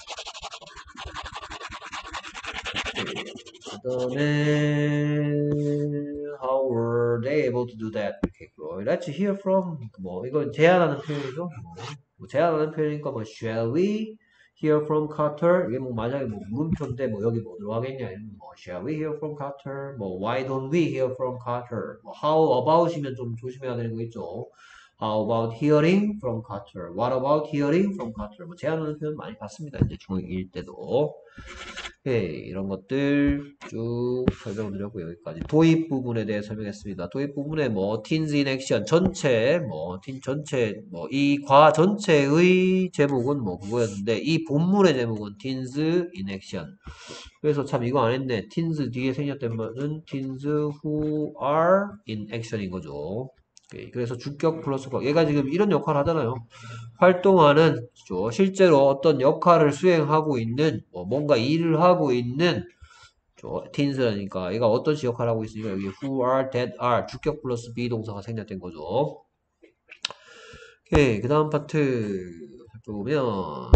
그 다음에 how were they able to do that 이렇게 했고요. Let's hear from 뭐 이건 제안하는 표현이죠. 뭐, 뭐 제안하는 표현이니까 뭐 shall we hear from Carter 이게 뭐 만약에 뭐 물음표인데 뭐 여기 뭐 들어가겠냐 이러면 뭐 shall we hear from Carter 뭐 why don't we hear from Carter 뭐 how about이면 좀 조심해야 되는 거 있죠. How about hearing from Carter? What about hearing from Carter? 뭐 제안하는 표현 많이 봤습니다. 이제 중학일 때도. 오케이, 이런 것들 쭉 설명을 드렸고 여기까지 도입 부분에 대해 설명했습니다. 도입 부분에 뭐 teens in action 전체 뭐 teen 전체 뭐 이 과 전체의 제목은 뭐 그거였는데 이 본문의 제목은 teens in action. 그래서 참 이거 안 했네. teens 뒤에 생략된 말은 teens who are in action인 거죠. 오케이, 그래서 주격 플러스 과 얘가 지금 이런 역할을 하잖아요. 활동하는 그죠? 실제로 어떤 역할을 수행하고 있는 뭐 뭔가 일을 하고 있는 teens라니까 얘가 어떤 식 역할을 하고 있으니까 여기 who are, that are 주격 플러스 비동사가 생략된 거죠. 오케이, 그 다음 파트 보면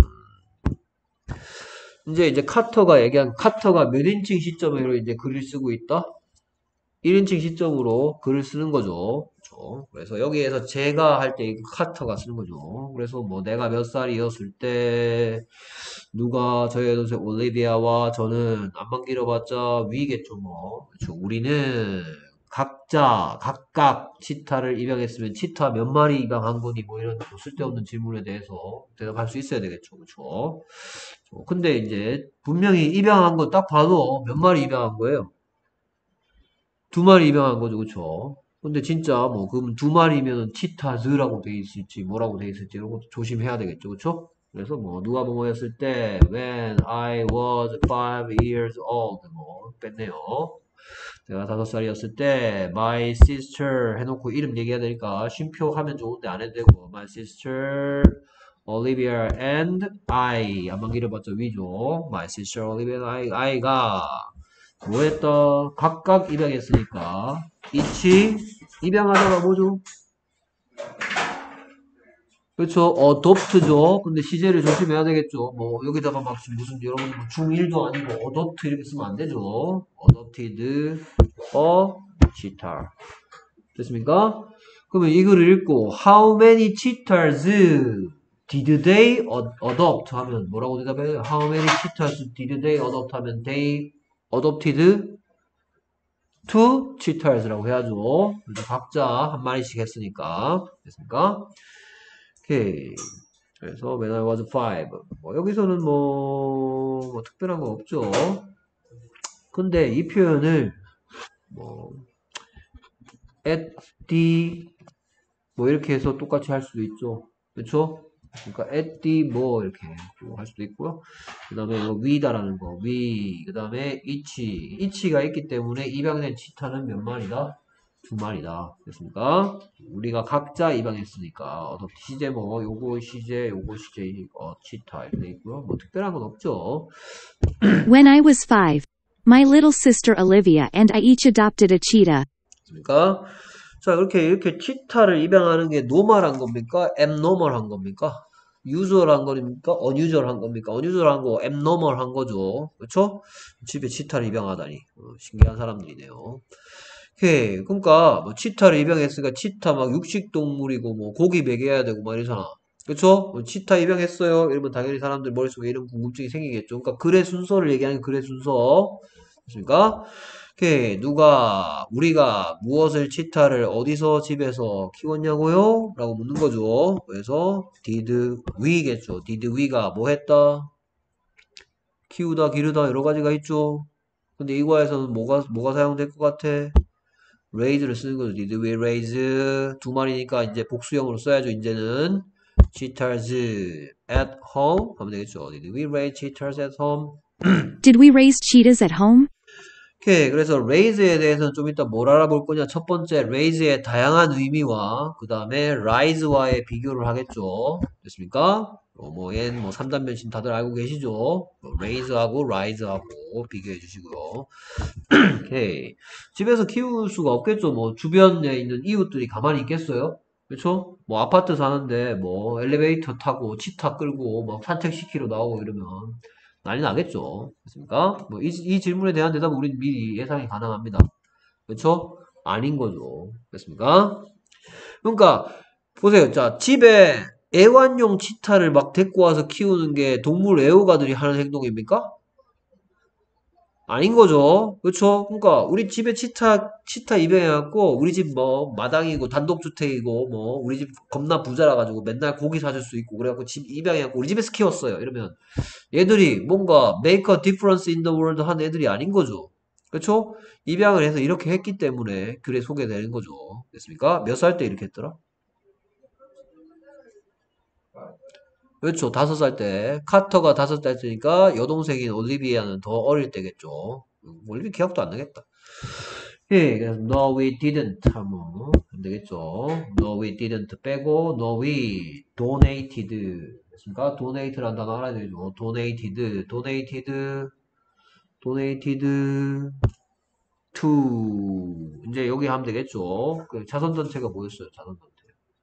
이제 이제 카터가 얘기한 카터가 몇 인칭 시점으로 이제 글을 쓰고 있다? 일 인칭 시점으로 글을 쓰는 거죠. 그렇죠? 그래서 여기에서 제가 할 때 카터가 쓰는 거죠. 그래서 뭐 내가 몇 살이었을 때 누가 저희 동생 올리비아와 저는 안만 길어봤자 위겠죠 뭐. 그렇죠. 우리는 각자 각각 치타를 입양했으면 치타 몇 마리 입양한 거니 뭐 이런 뭐 쓸데없는 질문에 대해서 대답할 수 있어야 되겠죠. 그렇죠. 근데 이제 분명히 입양한 거 딱 봐도 몇 마리 입양한 거예요. 두 마리 입양한 거죠, 그쵸? 근데 진짜 뭐 그럼 두 마리면 치타즈라고 돼 있을지 뭐라고 돼 있을지 이런 것도 조심해야 되겠죠, 그쵸? 그래서 뭐 누가 뭐였을 때 when I was five years old 뭐 뺐네요. 내가 다섯 살이었을 때 my sister 해놓고 이름 얘기해야 되니까 쉼표 하면 좋은데 안 해도 되고 my sister Olivia and I 안만 길어봤자 위죠. my sister Olivia and I I가 뭐 했다? 각각 입양했으니까 이치 입양하다가 뭐죠? 그렇죠. 어독트죠. 근데 시제를 조심해야 되겠죠. 뭐 여기다가 막 무슨 여러분 뭐 중일도 아니고 어독트 이렇게 쓰면 안 되죠. adopted a cheetah. 됐습니까? 그러면 이거를 읽고 how many cheetahs did they adopt 하면 뭐라고 대답해요? how many cheetahs did they adopt 하면 they adopted two cheetars라고 해야죠. 그래서 각자 한 마리씩 했으니까 됐습니까? 오케이. 그래서 when I was five. 뭐 여기서는 뭐, 뭐 특별한 건 없죠. 근데 이 표현을 뭐 at the 뭐 이렇게 해서 똑같이 할 수도 있죠. 그렇죠? 그러니까 at the 뭐 이렇게 할 수도 있고요. 그 다음에 뭐 위다라는 거, 위. 그 다음에 이치. 이치가 있기 때문에 입양된 치타는 몇 마리다? 두 마리다. 됐습니까? 우리가 각자 입양했으니까 어떻게 시제 뭐 요거 시제, 요거 시제, 어, 치타 이렇게 돼 있고요. 뭐 특별한 건 없죠. When I was five, my little sister Olivia and I each adopted a cheetah. 됐습니까? 자, 이렇게, 이렇게 치타를 입양하는 게 노멀한 겁니까? 앱노멀한 겁니까? 유저한 겁니까? 어뉴저한 겁니까? 어뉴저한 거, 앱노멀한 거죠. 그렇죠? 집에 치타를 입양하다니. 어, 신기한 사람들이네요. 오케이. 그러니까, 뭐, 치타를 입양했으니까 치타 막 육식동물이고, 뭐, 고기 먹여야 되고, 막 이러잖아. 그쵸? 뭐 치타 입양했어요. 이러면 당연히 사람들 머릿속에 이런 궁금증이 생기겠죠. 그러니까, 글의 순서를 얘기하는 글의 순서. 됐습니까? 오케이. 누가, 우리가 무엇을 치타를 어디서 집에서 키웠냐고요? 라고 묻는 거죠. 그래서 did we겠죠. did we가 뭐 했다? 키우다, 기르다 여러 가지가 있죠. 근데 이과에서는 뭐가, 뭐가 사용될 것 같아? raise를 쓰는 거죠. did we raise? 두 마리니까 이제 복수형으로 써야죠. 이제는 cheetahs at home 하면 되겠죠. did we raise cheetahs at home? Did we raise cheetahs at home? 오케이. 그래서 raise에 대해서는 좀 이따 뭘 알아볼 거냐. 첫 번째 raise의 다양한 의미와 그 다음에 rise와의 비교를 하겠죠. 됐습니까? 어, 뭐, 얘는 뭐 삼 단변신 다들 알고 계시죠? 뭐, raise하고 rise하고 비교해 주시고요. 오케이. 집에서 키울 수가 없겠죠. 뭐 주변에 있는 이웃들이 가만히 있겠어요? 그렇죠? 뭐 아파트 사는데 뭐 엘리베이터 타고 치타 끌고 막 산책시키러 나오고 이러면 난리 나겠죠. 그렇습니까? 뭐 이, 이 질문에 대한 대답은 우리는 미리 예상이 가능합니다. 그렇죠? 아닌 거죠. 그렇습니까? 그러니까 보세요. 자, 집에 애완용 치타를 막 데리고 와서 키우는 게 동물 애호가들이 하는 행동입니까? 아닌 거죠. 그렇죠? 그러니까 우리 집에 치타 치타 입양해갖고 우리 집 뭐 마당이고 단독주택이고 뭐 우리 집 겁나 부자라 가지고 맨날 고기 사줄 수 있고 그래갖고 집 입양해갖고 우리 집에서 키웠어요. 이러면 얘들이 뭔가 make a difference in the world 한 애들이 아닌 거죠. 그렇죠? 입양을 해서 이렇게 했기 때문에 글에 소개되는 거죠. 됐습니까? 몇 살 때 이렇게 했더라? 그렇죠. 다섯 살 때. 카터가 다섯 살 때니까 여동생인 올리비아는 더 어릴 때겠죠. 올리비아 기억도 안 나겠다. 예, 그래서 no we didn't 하면 안 되겠죠. no we didn't 빼고 no we donated 됐습니까? donate라는 단어 알아야 되죠. donated, donated, donated to 이제 여기 하면 되겠죠. 그 자선단체가 뭐였어요? 자선단체.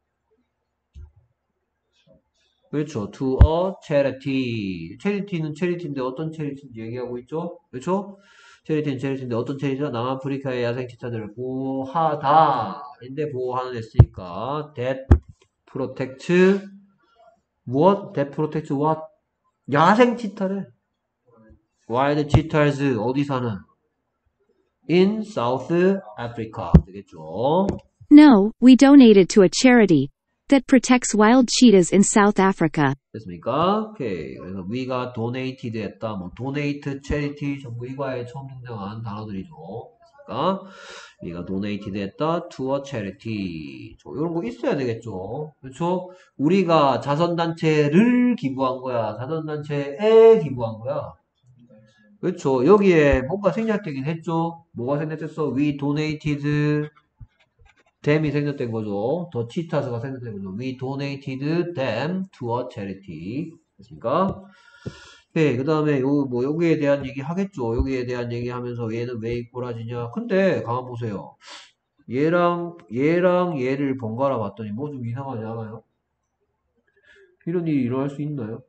그렇죠. to a charity. charity는 charity인데 어떤 charity인지 얘기하고 있죠? 그렇죠? charity는 charity인데 어떤 charity죠? 남아프리카의 야생 치타들을 보호하다. 인데 보호하는 했으니까 that protects 무엇? that protects what? 야생 치타래. wild cheetahs 어디 사는? in South Africa. 되겠죠? No, we donated to a charity that protects wild cheetahs in South Africa. 됐습니까? 오케이. 그래서 we가 donated 했다. 뭐 donate, charity 전부 이과에 처음 등장한 단어들이죠. 됐습니까? we가 donated 했다. to a charity. 저 이런 거 있어야 되겠죠. 그렇죠? 우리가 자선단체를 기부한 거야. 자선단체에 기부한 거야. 그렇죠. 여기에 뭔가 생략되긴 했죠. 뭐가 생략됐어? we donated them이 생략된 거죠. 더 치타스가 생략된 거죠. We donated them to a charity. 됐습니까? 네, 그 다음에 요, 뭐, 여기에 대한 얘기 하겠죠. 여기에 대한 얘기 하면서 얘는 왜 꼬라지냐. 근데, 가만 보세요. 얘랑, 얘랑 얘를 번갈아 봤더니 뭐 좀 이상하지 않아요? 이런 일이 일어날 수 있나요?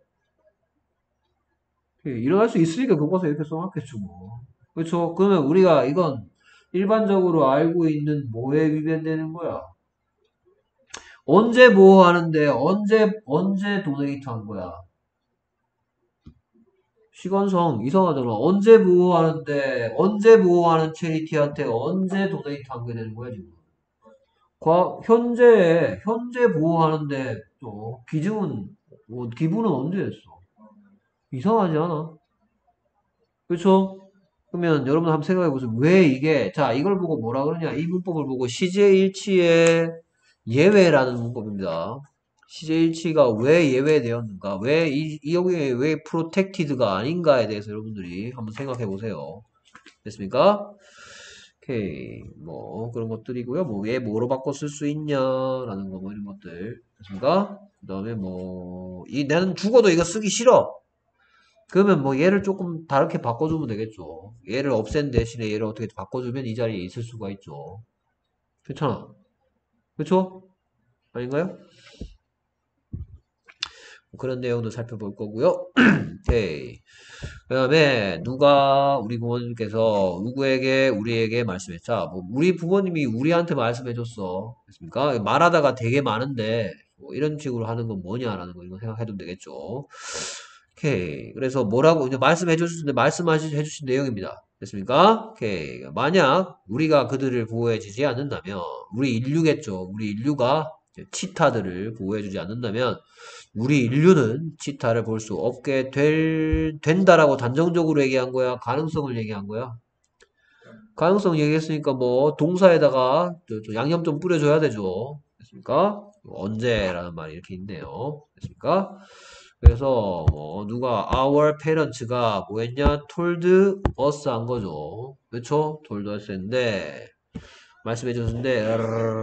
예, 일어날 수 있으니까 교과서에 이렇게 써놨겠죠, 뭐. 그렇죠? 그러면 우리가 이건 일반적으로 알고 있는 뭐에 위배되는 거야? 언제 보호하는데 언제 언제 도네이트 한 거야? 시간상 이상하잖아. 언제 보호하는데 언제 보호하는 체리티한테 언제 도네이트 한 게 되는 거야 지금? 과 현재 현재 보호하는데 또 기증은 뭐 기부는 언제 했어? 이상하지 않아? 그렇죠? 그러면 여러분 한번 생각해 보세요. 왜 이게 자 이걸 보고 뭐라 그러냐? 이 문법을 보고 시제일치의 예외라는 문법입니다. 시제일치가 왜 예외되었는가? 왜 이, 이 여기에 왜 프로텍티드가 아닌가에 대해서 여러분들이 한번 생각해 보세요. 됐습니까? 오케이. 뭐 그런 것들이고요. 뭐 왜 뭐로 바꿔 쓸 수 있냐라는 거 뭐 이런 것들. 됐습니까? 그다음에 뭐 이 나는 죽어도 이거 쓰기 싫어. 그러면 뭐 얘를 조금 다르게 바꿔주면 되겠죠. 얘를 없앤 대신에 얘를 어떻게 바꿔주면 이 자리에 있을 수가 있죠. 괜찮아. 그쵸? 아닌가요? 그런 내용도 살펴볼 거고요. 오케이. 그 다음에 누가 우리 부모님께서 누구에게 우리에게 말씀했자 뭐 우리 부모님이 우리한테 말씀해줬어. 됐습니까? 말하다가 되게 많은데 뭐 이런 식으로 하는 건 뭐냐라는 거 이거 생각해도 되겠죠. 오케이. 그래서 뭐라고 이제 말씀해 주시는데 말씀해 주신 내용입니다. 됐습니까? 오케이. 만약 우리가 그들을 보호해 주지 않는다면 우리 인류겠죠. 우리 인류가 치타들을 보호해 주지 않는다면 우리 인류는 치타를 볼 수 없게 될, 된다라고 단정적으로 얘기한 거야? 가능성을 얘기한 거야? 가능성 얘기했으니까 뭐 동사에다가 저, 저 양념 좀 뿌려줘야 되죠. 됐습니까? 언제라는 말이 이렇게 있네요. 됐습니까? 그래서 뭐 누가 our parents가 뭐했냐? told us 한 거죠. 그렇죠? told us 했는데 말씀해 주셨는데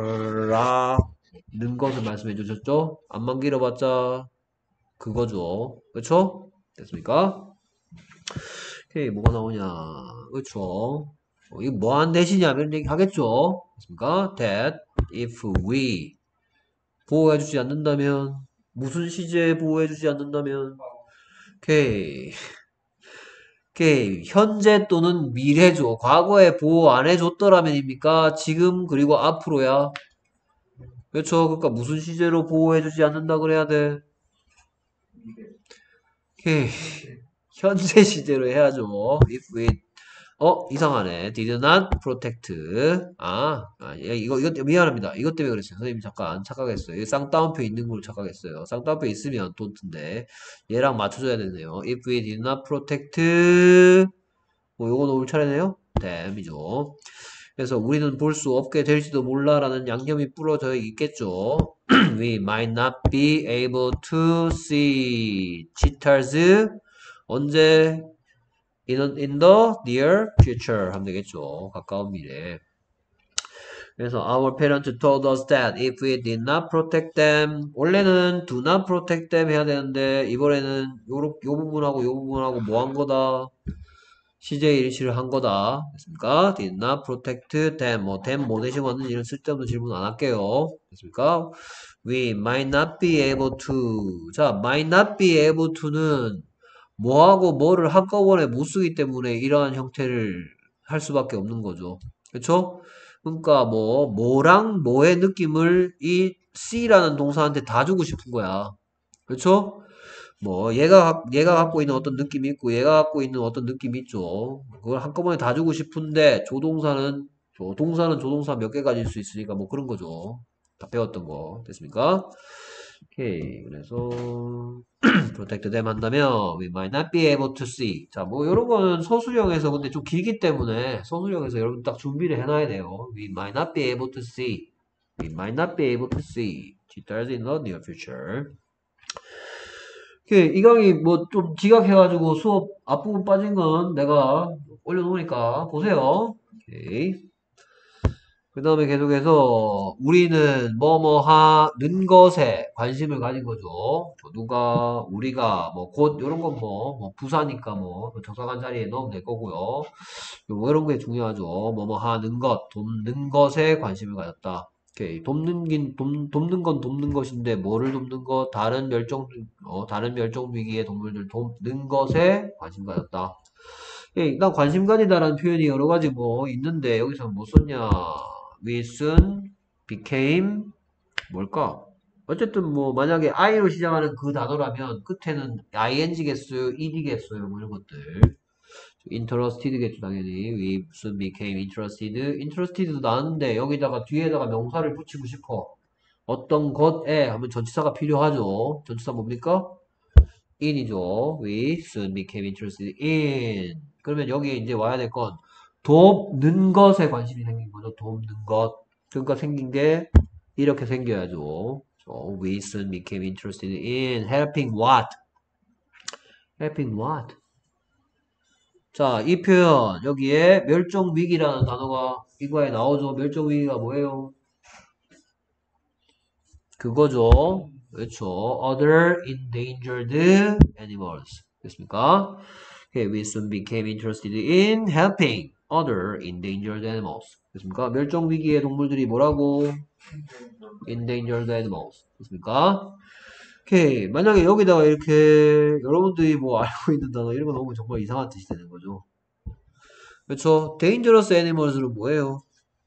라는 것을 말씀해 주셨죠? 안만 길어봤자 그거죠. 그렇죠? 됐습니까? 오케이 뭐가 나오냐? 그렇죠? 어, 이거 뭐한 대신이냐면 이런 얘기 하겠죠? 됐습니까? that if we 보호해주지 않는다면 무슨 시제에 보호해주지 않는다면 오케이 오케이 현재 또는 미래죠. 과거에 보호 안 해줬더라면입니까? 지금 그리고 앞으로야. 그렇죠. 그러니까 무슨 시제로 보호해주지 않는다 그래야 돼? 오케이 현재 시제로 해야죠. if we 어, 이상하네. did not protect. 아, 아, 예, 이거, 이거, 미안합니다. 이것 때문에 그랬어요. 선생님 잠깐 착각했어요. 이거 쌍따옴표 있는 걸로 착각했어요. 쌍따옴표 있으면 돈트인데. 얘랑 맞춰줘야 되네요. If we did not protect. 뭐, 요거는 올 차례네요? 댐이죠. 그래서 우리는 볼 수 없게 될지도 몰라라는 양념이 뿌려져 있겠죠. We might not be able to see cheetahs. 언제? In, in the near future 하면 되겠죠. 가까운 미래. 그래서 our parents told us that if we did not protect them, 원래는 do not protect them 해야 되는데 이번에는 요, 요 부분하고 요 부분하고 뭐 한 거다? 씨제이 일치를 한 거다. 됐습니까? did not protect them. 뭐 them 뭐 대신 왔는지 이런 쓸데없는 질문 안 할게요. 됐습니까? We might not be able to. 자, might not be able to는 뭐하고 뭐를 한꺼번에 못 쓰기 때문에 이러한 형태를 할 수밖에 없는 거죠. 그쵸? 그러니까 뭐 뭐랑 뭐의 느낌을 이 C라는 동사한테 다 주고 싶은 거야. 그쵸? 뭐 얘가 얘가 갖고 있는 어떤 느낌이 있고 얘가 갖고 있는 어떤 느낌이 있죠. 그걸 한꺼번에 다 주고 싶은데 조동사는 조동사는 조동사 몇 개 가질 수 있으니까 뭐 그런 거죠. 다 배웠던 거 됐습니까? 오케이. 그래서 protect them 한다면 we might not be able to see. 자, 뭐 이런 거는 서술형에서 근데 좀 길기 때문에 서술형에서 여러분 딱 준비를 해놔야 돼요. We might not be able to see. We might not be able to see cheetahs in the near future. 오케이. 이 강의 뭐 좀 지각해가지고 수업 앞부분 빠진 건 내가 올려놓으니까 보세요. 오케이. 그 다음에 계속해서 우리는 뭐뭐 하는 것에 관심을 가진 거죠. 저 누가 우리가 뭐 곧 이런 건 뭐 뭐 부사니까 뭐 적당한 자리에 넣으면 될 거고요. 뭐 이런 게 중요하죠. 뭐뭐 하는 것, 돕는 것에 관심을 가졌다. 오케이. 돕는 긴 돕, 돕는 건 돕는 것인데 뭐를 돕는 것? 다른 멸종 어, 다른 멸종 위기의 동물들 돕는 것에 관심 가졌다. 예, 난 관심 가지다라는 표현이 여러 가지 뭐 있는데 여기서 뭐 썼냐? We soon became 뭘까? 어쨌든 뭐 만약에 I로 시작하는 그 단어라면 끝에는 ing겠어요, ed겠어요, 뭐 이런 것들. interested겠죠 당연히. We soon became interested. interested도 나는데 여기다가 뒤에다가 명사를 붙이고 싶어. 어떤 것에 하면 전치사가 필요하죠. 전치사 뭡니까? in이죠. We soon became interested in. 그러면 여기에 이제 와야 될 건 돕는 것에 관심이 생긴 거죠. 돕는 것. 그러니까 생긴 게 이렇게 생겨야죠. So we soon became interested in helping what? helping what? 자, 이 표현 여기에 멸종위기라는 단어가 이거에 나오죠. 멸종위기가 뭐예요? 그거죠. 그렇죠. Other endangered animals. 됐습니까? Okay, we soon became interested in helping other endangered animals. 됐습니까? 멸종위기의 동물들이 뭐라고? endangered animals. 됐습니까? 오케이. 만약에 여기다가 이렇게 여러분들이 뭐 알고 있는 단어 이런 거 넣으면 정말 이상한 뜻이 되는 거죠. 그렇죠? dangerous animals는 뭐예요?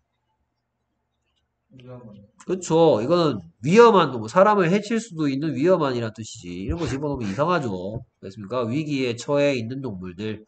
그렇죠. 이거는 위험한 동물, 사람을 해칠 수도 있는 위험한이란 뜻이지. 이런 거 집어넣으면 이상하죠. 그렇습니까? 위기에 처해 있는 동물들.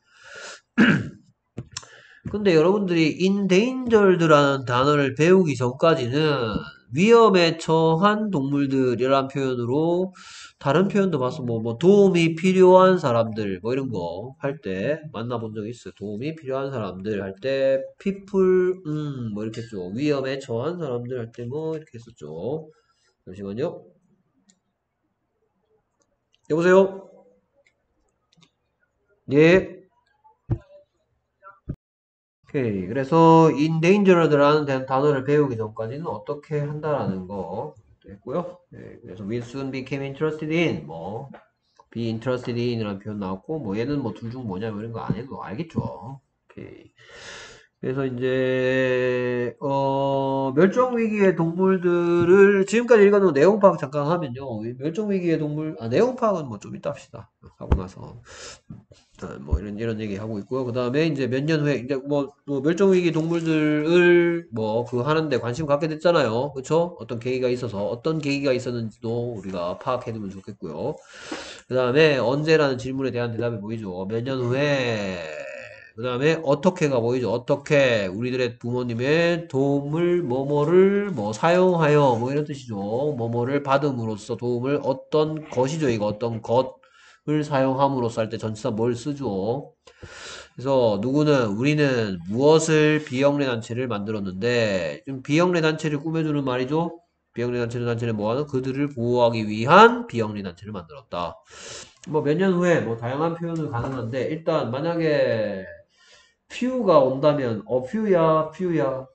근데 여러분들이 endangered라는 단어를 배우기 전까지는 위험에 처한 동물들이란 표현으로 다른 표현도 봤어. 뭐, 뭐, 도움이 필요한 사람들, 뭐 이런 거 할 때 만나본 적 있어요. 도움이 필요한 사람들 할 때 people, 음, 뭐 이렇게 했죠. 위험에 처한 사람들 할 때 뭐 이렇게 했었죠. 잠시만요. 여보세요? 예. 오케이. 그래서 endangered라는 단어를 배우기 전까지는 어떻게 한다라는 거 했고요. 네, 그래서 we soon became interested in 뭐 be interested in이라는 표현 나왔고 뭐 얘는 뭐 둘 중 뭐냐 뭐 이런 거 안 해도 알겠죠. 오케이. 그래서 이제 어 멸종 위기의 동물들을 지금까지 읽어놓은 내용 파악 잠깐 하면요. 멸종 위기의 동물 아 내용 파악은 뭐 좀 이따 합시다. 하고 나서 뭐 이런 이런 얘기 하고 있고요. 그 다음에 이제 몇 년 후에 이제 뭐, 뭐 멸종 위기 동물들을 뭐 그 하는데 관심 갖게 됐잖아요. 그렇죠? 어떤 계기가 있어서 어떤 계기가 있었는지도 우리가 파악해 두면 좋겠고요. 그 다음에 언제라는 질문에 대한 대답이 보이죠. 몇 년 후에 그 다음에 어떻게가 보이죠? 어떻게 우리들의 부모님의 도움을 뭐뭐를 뭐 사용하여 뭐 이런 뜻이죠. 뭐뭐를 받음으로써 도움을 어떤 것이죠. 이거 어떤 것을 사용함으로써 할 때 전치사 뭘 쓰죠. 그래서 누구는 우리는 무엇을 비영리 단체를 만들었는데 좀 비영리 단체를 꾸며주는 말이죠. 비영리 단체는 단체는 뭐하는 그들을 보호하기 위한 비영리 단체를 만들었다. 뭐 몇 년 후에 뭐 다양한 표현을 가능한데 일단 만약에 few가 온다면 a few야 few야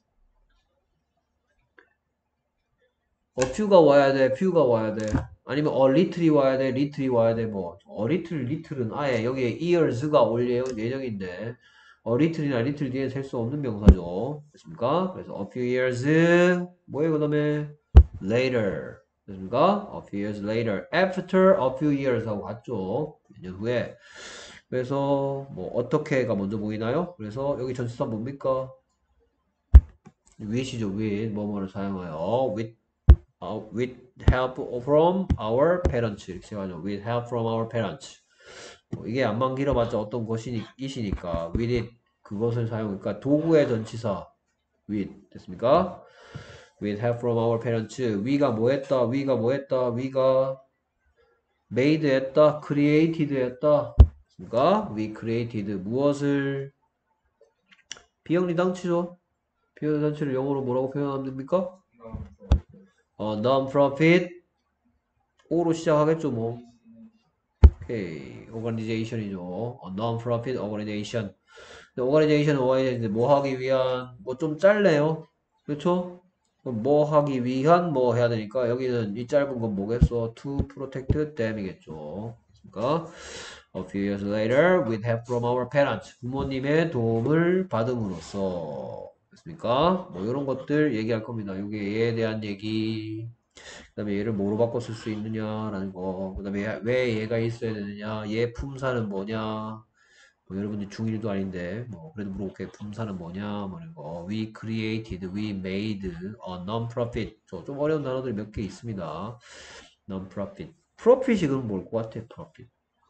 a few가 와야 돼 few가 와야 돼 아니면 a little이 와야 돼 little이 와야 돼뭐 a little little은 아예 여기에 years가 올 예- 예정인데 a little이나 little 뒤에 셀 수 없는 명사죠 됐습니까? 그래서 a few years 뭐예요 그 다음에 later 됐습니까? a few years later after a few years 하고 갔죠 몇 년 후에 그래서 뭐 어떻게가 먼저 보이나요? 그래서 여기 전치사 뭡니까? with이죠. with 뭐뭐를 사용하여 with uh, with help from our parents 이렇게 생각하죠. with help from our parents 뭐 이게 안만 길어봤자 어떤 것이 이시니까 with it 그것을 사용하니까 도구의 전치사 with 됐습니까? with help from our parents we가 뭐 했다 we가 뭐 했다 we가 made 했다 created 했다 됐습니까? we created 무엇을 비영리 단체죠. 비영리 단체를 영어로 뭐라고 표현하면 됩니까? 어, non-profit O로 시작하겠죠 뭐. 오케이 organization이죠. 어, non-profit organization. 근데 organization organization인데 뭐 하기 위한 뭐 좀 짧네요. 그렇죠? 그럼 뭐 하기 위한 뭐 해야 되니까 여기는 이 짧은 건 뭐겠어? To protect them이겠죠. 그러니까 A few years later, with help from our parents. 부모님의 도움을 받음으로써. 됐습니까? 뭐, 이런 것들 얘기할 겁니다. 요게 얘에 대한 얘기. 그 다음에 얘를 뭐로 바꿔 쓸 수 있느냐라는 거. 그 다음에 왜 얘가 있어야 되느냐. 얘 품사는 뭐냐. 뭐 여러분들 중일도 아닌데, 뭐, 그래도 물어볼게. 품사는 뭐냐. 뭐, 이런 거. We created, we made a non-profit. 저 좀 어려운 단어들이 몇 개 있습니다. non-profit. profit이 그럼 뭘 것 같아? profit.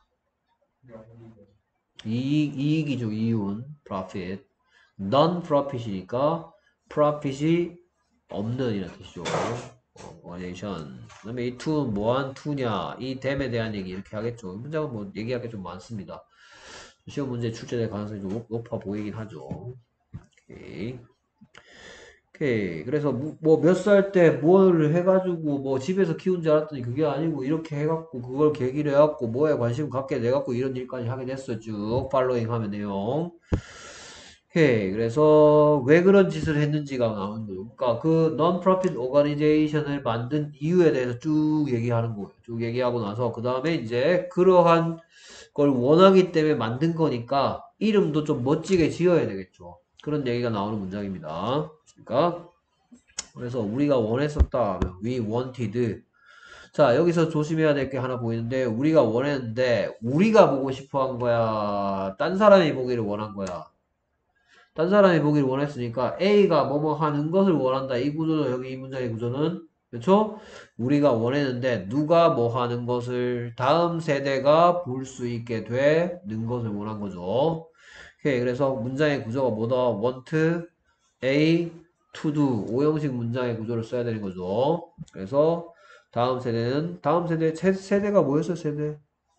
이익, 이익이죠, 이윤, profit. non-profit이니까 profit이 없는 이라는 뜻이죠. 어, variation. 그 다음에 이 to는 뭐한 to냐, 이 them에 대한 얘기 이렇게 하겠죠. 문장은 뭐 얘기할 게 좀 많습니다. 시험 문제 출제될 가능성이 좀 높, 높아 보이긴 하죠. 오케이. 오케이. 그래서 뭐 몇 살 때 뭘 해가지고 뭐 집에서 키운 줄 알았더니 그게 아니고 이렇게 해갖고 그걸 계기로 해갖고 뭐에 관심 갖게 돼갖고 이런 일까지 하게 됐어. 쭉 팔로잉 하면 내용. 오케이. 그래서 왜 그런 짓을 했는지가 나오는 거예요. 그러니까 그 non-profit organization을 만든 이유에 대해서 쭉 얘기하는 거예요. 쭉 얘기하고 나서 그 다음에 이제 그러한 걸 원하기 때문에 만든 거니까 이름도 좀 멋지게 지어야 되겠죠. 그런 얘기가 나오는 문장입니다. 그러니까 그래서 우리가 원했었다 하면 we wanted 자 여기서 조심해야 될 게 하나 보이는데 우리가 원했는데 우리가 보고 싶어 한 거야 딴 사람이 보기를 원한 거야 딴 사람이 보기를 원했으니까 A가 뭐뭐 하는 것을 원한다 이 구조죠 여기 이 문장의 구조는 그렇죠? 우리가 원했는데 누가 뭐 하는 것을 다음 세대가 볼 수 있게 되는 것을 원한 거죠 오케이 그래서 문장의 구조가 뭐다 want A to do 오형식 문장의 구조를 써야 되는 거죠. 그래서 다음 세대는 다음 세대 세, 세대가 뭐였어 세대?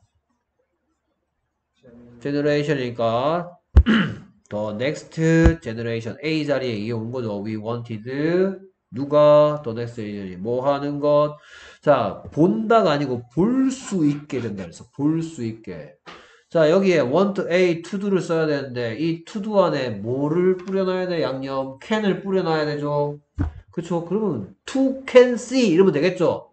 generation이니까 the next generation A 자리에 이게 온 거죠. We wanted 누가 the next generation 뭐 하는 것. 자 본다가 아니고 볼 수 있게 된다 그래서 볼 수 있게. 자 여기에 want A to do를 써야 되는데 이 to do 안에 뭐를 뿌려놔야 돼? 양념 can을 뿌려놔야 되죠. 그쵸? 그러면 to can see 이러면 되겠죠?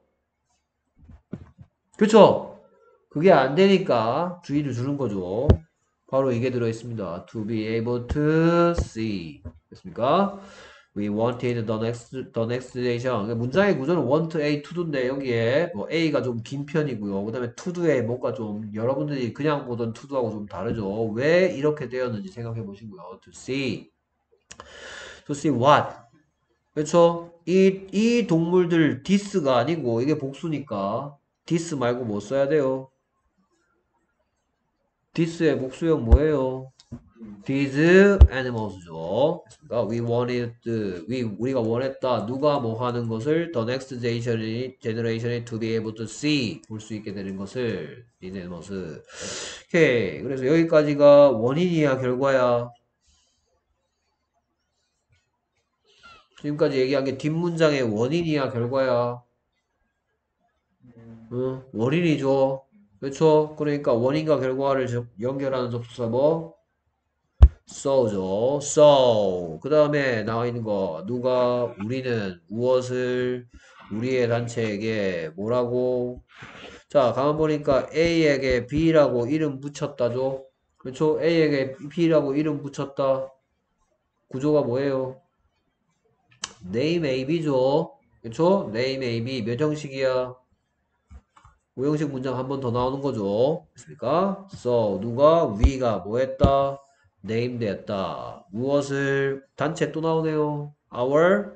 그쵸? 그게 안 되니까 주의를 주는 거죠. 바로 이게 들어있습니다. to be able to see 됐습니까? We wanted the next, the next station. 문장의 구조는 want A to do인데 여기에 뭐 A가 좀 긴 편이고요. 그 다음에 to do의 뭔가 좀 여러분들이 그냥 보던 to do하고 좀 다르죠. 왜 이렇게 되었는지 생각해 보시고요. to see. to see what? 그렇죠? 이, 이 동물들 this가 아니고 이게 복수니까 this 말고 뭐 써야 돼요? this의 복수형 뭐예요? these animals죠. 됐습니까? We wanted, we, 우리가 원했다. 누가 뭐 하는 것을 the next generation이, generation이 to be able to see, 볼 수 있게 되는 것을, these animals. 오케이. 그래서 여기까지가 원인이야, 결과야? 지금까지 얘기한 게 뒷문장의 원인이야, 결과야? 응? 원인이죠. 그렇죠? 그러니까 원인과 결과를 접- 연결하는 접속사 뭐? so죠. so. 그 다음에 나와 있는 거. 누가, 우리는 무엇을 우리의 단체에게 뭐라고? 자, 가만 보니까 A에게 B라고 이름 붙였다죠. 그렇죠? A에게 B라고 이름 붙였다. 구조가 뭐예요? name A죠. 그렇죠? name A 몇 형식이야? 오 형식 문장 한 번 더 나오는 거죠. 됐습니까? So, 누가, we가 뭐 했다? named 했다. 무엇을? 단체 또 나오네요. Our,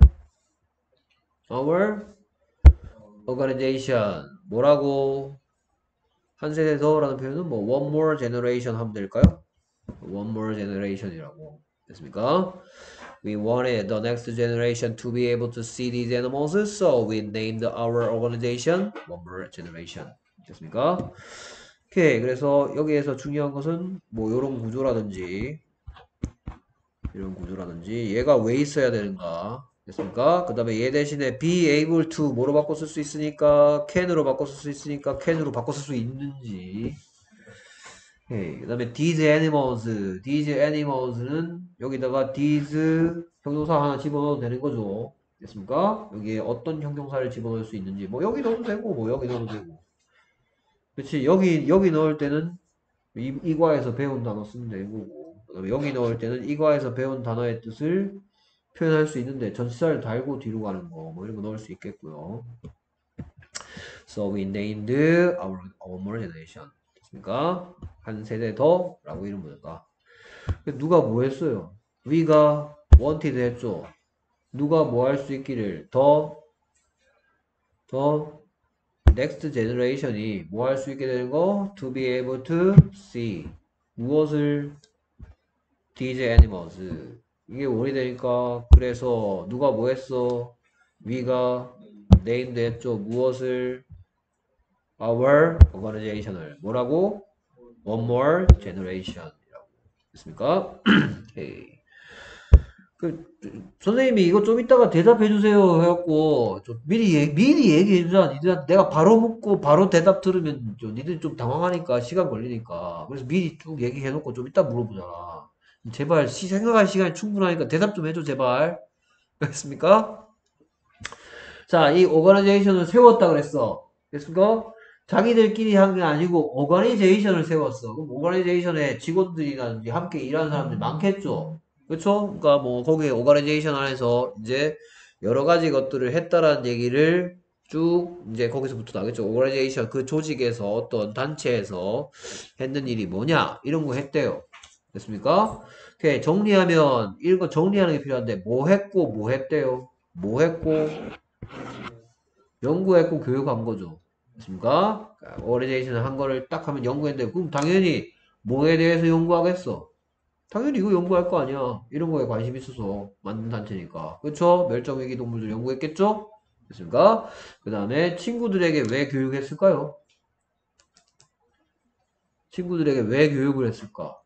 our organization. 뭐라고? 한 세대 더라는 표현은 뭐, one more generation 하면 될까요? one more generation이라고. 됐습니까? We wanted the next generation to be able to see these animals, so we named our organization one more generation. 됐습니까? 오케이. 그래서 여기에서 중요한 것은 뭐 이런 구조라든지 이런 구조라든지 얘가 왜 있어야 되는가? 됐습니까? 그 다음에 얘 대신에 be able to 뭐로 바꿔 쓸 수 있으니까 can으로 바꿔 쓸 수 있으니까 can으로 바꿔 쓸 수 있는지. 오케이. 그 다음에 these animals, these animals는 여기다가 these 형용사 하나 집어넣어도 되는 거죠. 됐습니까? 여기에 어떤 형용사를 집어넣을 수 있는지 뭐 여기 넣어도 되고 뭐 여기 넣어도 되고. 그렇지. 여기 여기 넣을 때는 이, 이과에서 배운 단어 쓰면 되고 그다음에 여기 넣을 때는 이과에서 배운 단어의 뜻을 표현할 수 있는데 전치사를 달고 뒤로 가는 거 뭐 이런 거 넣을 수 있겠고요. So we named our, our more generation. 됐습니까? 한 세대 더 라고 이름 붙였다. 누가 뭐 했어요? we가 wanted 했죠. 누가 뭐 할 수 있기를 더, 더 next generation이 뭐 할 수 있게 되는 거? to be able to see. 무엇을? these animals. 이게 원이 되니까 그래서 누가 뭐 했어? we가 named 했죠. 무엇을? our organization을 뭐라고? one more generation이라고 됐습니까? 오케이. 그 선생님이 이거 좀 이따가 대답해 주세요 해갖고 좀 미리 얘- 미리 얘기해 주자. 니들 내가 바로 묻고 바로 대답 들으면 좀 니들 좀 당황하니까 시간 걸리니까 그래서 미리 쭉 얘기해 놓고 좀 이따 물어보잖아. 제발 시, 생각할 시간이 충분하니까 대답 좀 해줘 제발. 알겠습니까? 자, 이 오거나이제이션을 세웠다 그랬어. 됐습니까? 자기들끼리 한 게 아니고 오거나이제이션을 세웠어. 그럼 오거나이제이션에 직원들이라든지 함께 일하는 사람들이 많겠죠. 그렇죠? 그러니까 뭐 거기에 오거나이제이션 안에서 이제 여러 가지 것들을 했다라는 얘기를 쭉 이제 거기서부터 나겠죠. 오거나이제이션 그 조직에서 어떤 단체에서 했는 일이 뭐냐 이런 거 했대요. 됐습니까? 오케이 정리하면 이거 정리하는 게 필요한데 뭐 했고 뭐 했대요. 뭐 했고 연구했고 교육한 거죠. 됐습니까? 오리제이션 한 거를 딱 하면 연구했는데 그럼 당연히 뭐에 대해서 연구하겠어? 당연히 이거 연구할 거 아니야. 이런 거에 관심 있어서 만든 단체니까. 그쵸? 멸종위기 동물들 연구했겠죠? 됐습니까? 그 다음에 친구들에게 왜 교육했을까요? 친구들에게 왜 교육을 했을까?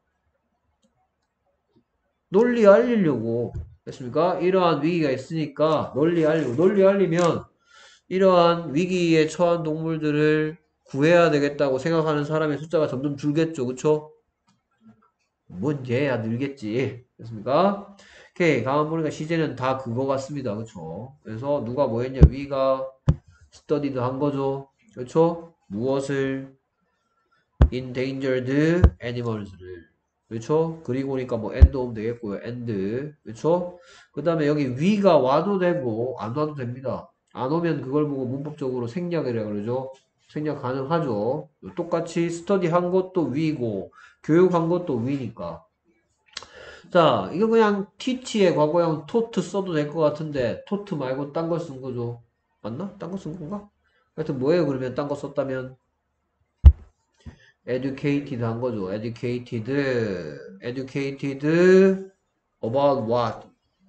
널리 알리려고. 됐습니까? 이러한 위기가 있으니까 널리 알리고 널리 알리면 이러한 위기에 처한 동물들을 구해야 되겠다고 생각하는 사람의 숫자가 점점 줄겠죠. 그쵸? 뭔 얘야 늘겠지. 됐습니까? 오케이. 가만 보니까 시제는 다 그거 같습니다. 그쵸? 그래서 누가 뭐 했냐? 위가 스터디드 한 거죠. 그쵸? 무엇을? endangered animals를. 그렇죠? 그리고 오니까 뭐 end 오면 되겠고요. end. 그렇죠? 그 다음에 여기 위가 와도 되고 안 와도 됩니다. 안 오면 그걸 보고 문법적으로 생략이라 그러죠. 생략 가능하죠. 똑같이 스터디 한 것도 위고 교육한 것도 위니까. 자, 이거 그냥 teach의 과거형 taught 써도 될 것 같은데 taught 말고 딴 걸 쓴 거죠. 맞나? 딴 거 쓴 건가? 하여튼 뭐예요? 그러면 딴 거 썼다면 educated 한 거죠. educated, educated about what?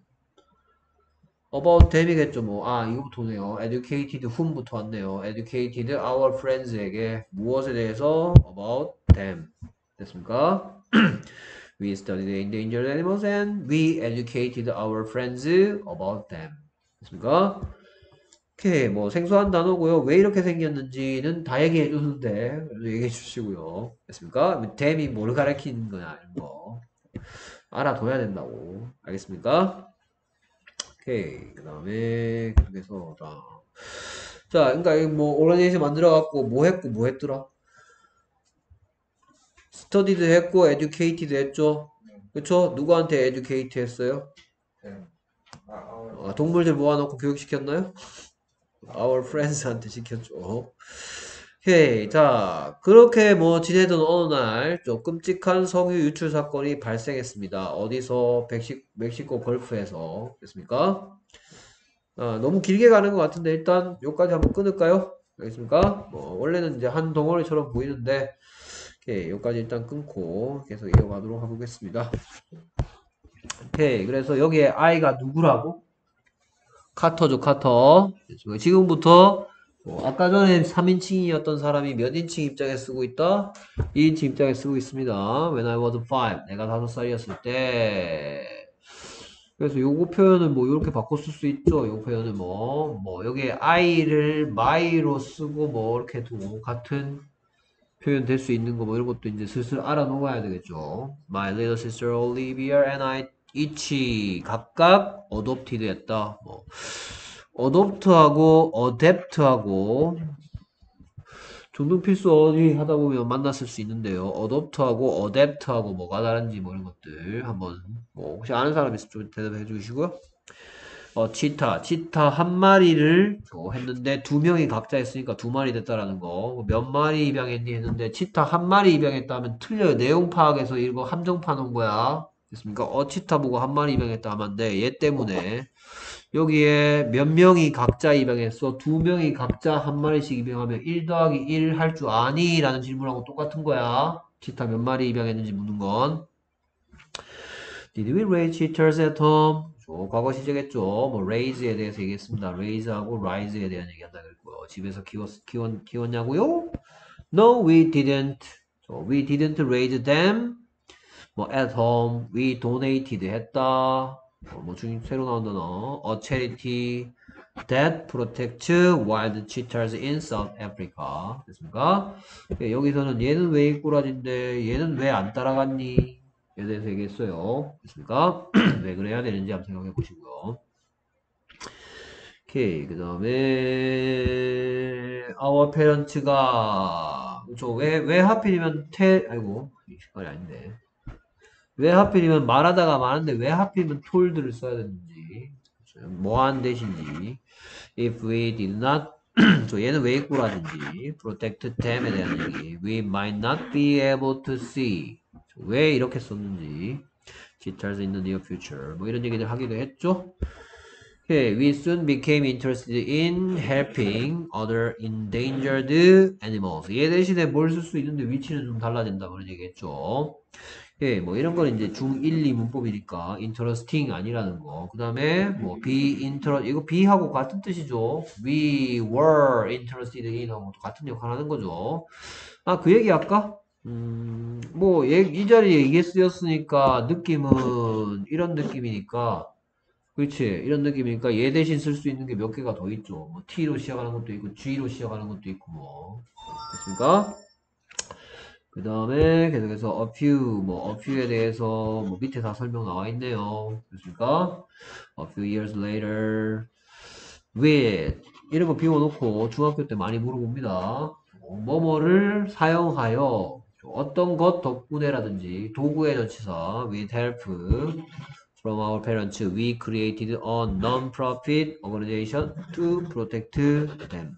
about them이겠죠, 뭐. 아, 이거부터 오네요. educated whom부터 왔네요. educated our friends에게 무엇에 대해서 about them. 됐습니까? We studied endangered animals and we educated our friends about them. 됐습니까? 오케이, 뭐 생소한 단어고요. 왜 이렇게 생겼는지는 다 얘기해 주는데 얘기해 주시고요. 됐습니까? them이 뭘 가리키는 거냐 이런 거 알아둬야 된다고. 알겠습니까? 오케이. 그 다음에 계속해서 자, 자, 그러니까 이뭐 오르네이션 만들어 갖고 뭐 했고 뭐 했더라? 스터디드 했고 에듀케이티드 했죠. 그쵸? 누구한테 에듀케이트 했어요? 아, 동물들 모아놓고 교육시켰나요? Our friends한테 시켰죠. 오케이. 자, 그렇게 뭐 지내던 어느 날 좀 끔찍한 석유 유출 사건이 발생했습니다. 어디서? 멕시, 멕시코 걸프에서. 됐습니까? 아, 너무 길게 가는 것 같은데 일단 여기까지 한번 끊을까요? 알겠습니까? 뭐 원래는 이제 한 덩어리처럼 보이는데 오케이, 여기까지 일단 끊고 계속 이어가도록 해보겠습니다. 오케이, 그래서 여기에 I가 누구라고? 카터죠, 카터. 지금부터 뭐 아까 전에 삼인칭이었던 사람이 몇 인칭 입장에 쓰고 있다? 이인칭 입장에 쓰고 있습니다. When I was five, 내가 다섯 살이었을 때. 그래서 요거 표현은 뭐 이렇게 바꿔 쓸 수 있죠. 요 표현은 뭐, 뭐 여기에 I를 my로 쓰고 뭐 이렇게 두고 같은 표현 될 수 있는 거 뭐 이런 것도 이제 슬슬 알아놓아야 되겠죠. My little sister Olivia and I each 각각 adopted 했다. 뭐 adopt하고 adapt하고 종종 필수 어디 하다 보면 만났을 수 있는데요. adopt하고 adapt하고 뭐가 다른지 뭐 이런 것들 한번 뭐 혹시 아는 사람 있으면 좀 대답해 주시고요. 어, 치타. 치타 한 마리를 어, 했는데 두 명이 각자 했으니까 두 마리 됐다라는 거. 몇 마리 입양했니 했는데 치타 한 마리 입양했다 하면 틀려요. 내용 파악해서 이거 함정파 놓은 거야. 됐습니까? 어, 치타 보고 한 마리 입양했다 하면 안 돼. 얘 때문에. 여기에 몇 명이 각자 입양했어? 두 명이 각자 한 마리씩 입양하면 일 더하기 일 할 줄 아니? 라는 질문하고 똑같은 거야. 치타 몇 마리 입양했는지 묻는 건. Did we raise cheaters at home? 저 과거 시제겠죠. 뭐 raise에 대해서 얘기했습니다. raise하고 rise에 대한 얘기한다 그랬고요. 집에서 키웠, 키웠, 키웠냐고요? No, we didn't. 저 we didn't raise them. 뭐 at home, we donated 했다. 어, 뭐 중, 새로 나온 단어. A charity that protects wild cheetahs in South Africa. 됐습니까? 예, 여기서는 얘는 왜 꼬라진데 얘는 왜 안 따라갔니? 에 대해서 얘기했어요. 됐습니까? 왜 그래야 되는지 한번 생각해 보시고요. 오케이. 그 다음에, our parents가, 저 왜, 왜 하필이면 태, 아이고, 이 말이 아닌데. 왜 하필이면 말하다가 말하는데 왜 하필이면 told를 써야 되는지, 뭐한 대신지, if we did not, 저 얘는 왜 꼬라진지, protect them에 대한 얘기, we might not be able to see. 왜 이렇게 썼는지 cheaters in the near future 뭐 이런 얘기들 하기도 했죠. Okay, we soon became interested in helping other endangered animals. 얘 대신에 뭘 쓸 수 있는데 위치는 좀 달라진다 그런 얘기했죠. 예, 뭐 이런 건 이제 중일, 이 문법이니까 interesting 아니라는 거. 그 다음에 뭐 be inter 이거 be하고 같은 뜻이죠. We were interested in 하고 같은 역할 하는 거죠. 아, 그 얘기 할까? 음, 뭐, 얘, 이 자리에 이게 쓰였으니까, 느낌은, 이런 느낌이니까, 그렇지. 이런 느낌이니까, 얘 대신 쓸 수 있는 게 몇 개가 더 있죠. 뭐, T로 시작하는 것도 있고, G로 시작하는 것도 있고, 뭐. 됐습니까? 그 다음에, 계속해서, a few, 뭐, a few에 대해서, 뭐, 밑에 다 설명 나와 있네요. 됐습니까? A few years later, with, 이런 거 비워놓고, 중학교 때 많이 물어봅니다. 뭐뭐를 사용하여, 어떤 것 덕분에라든지 도구의 전치사 with help from our parents we created a non-profit organization to protect them.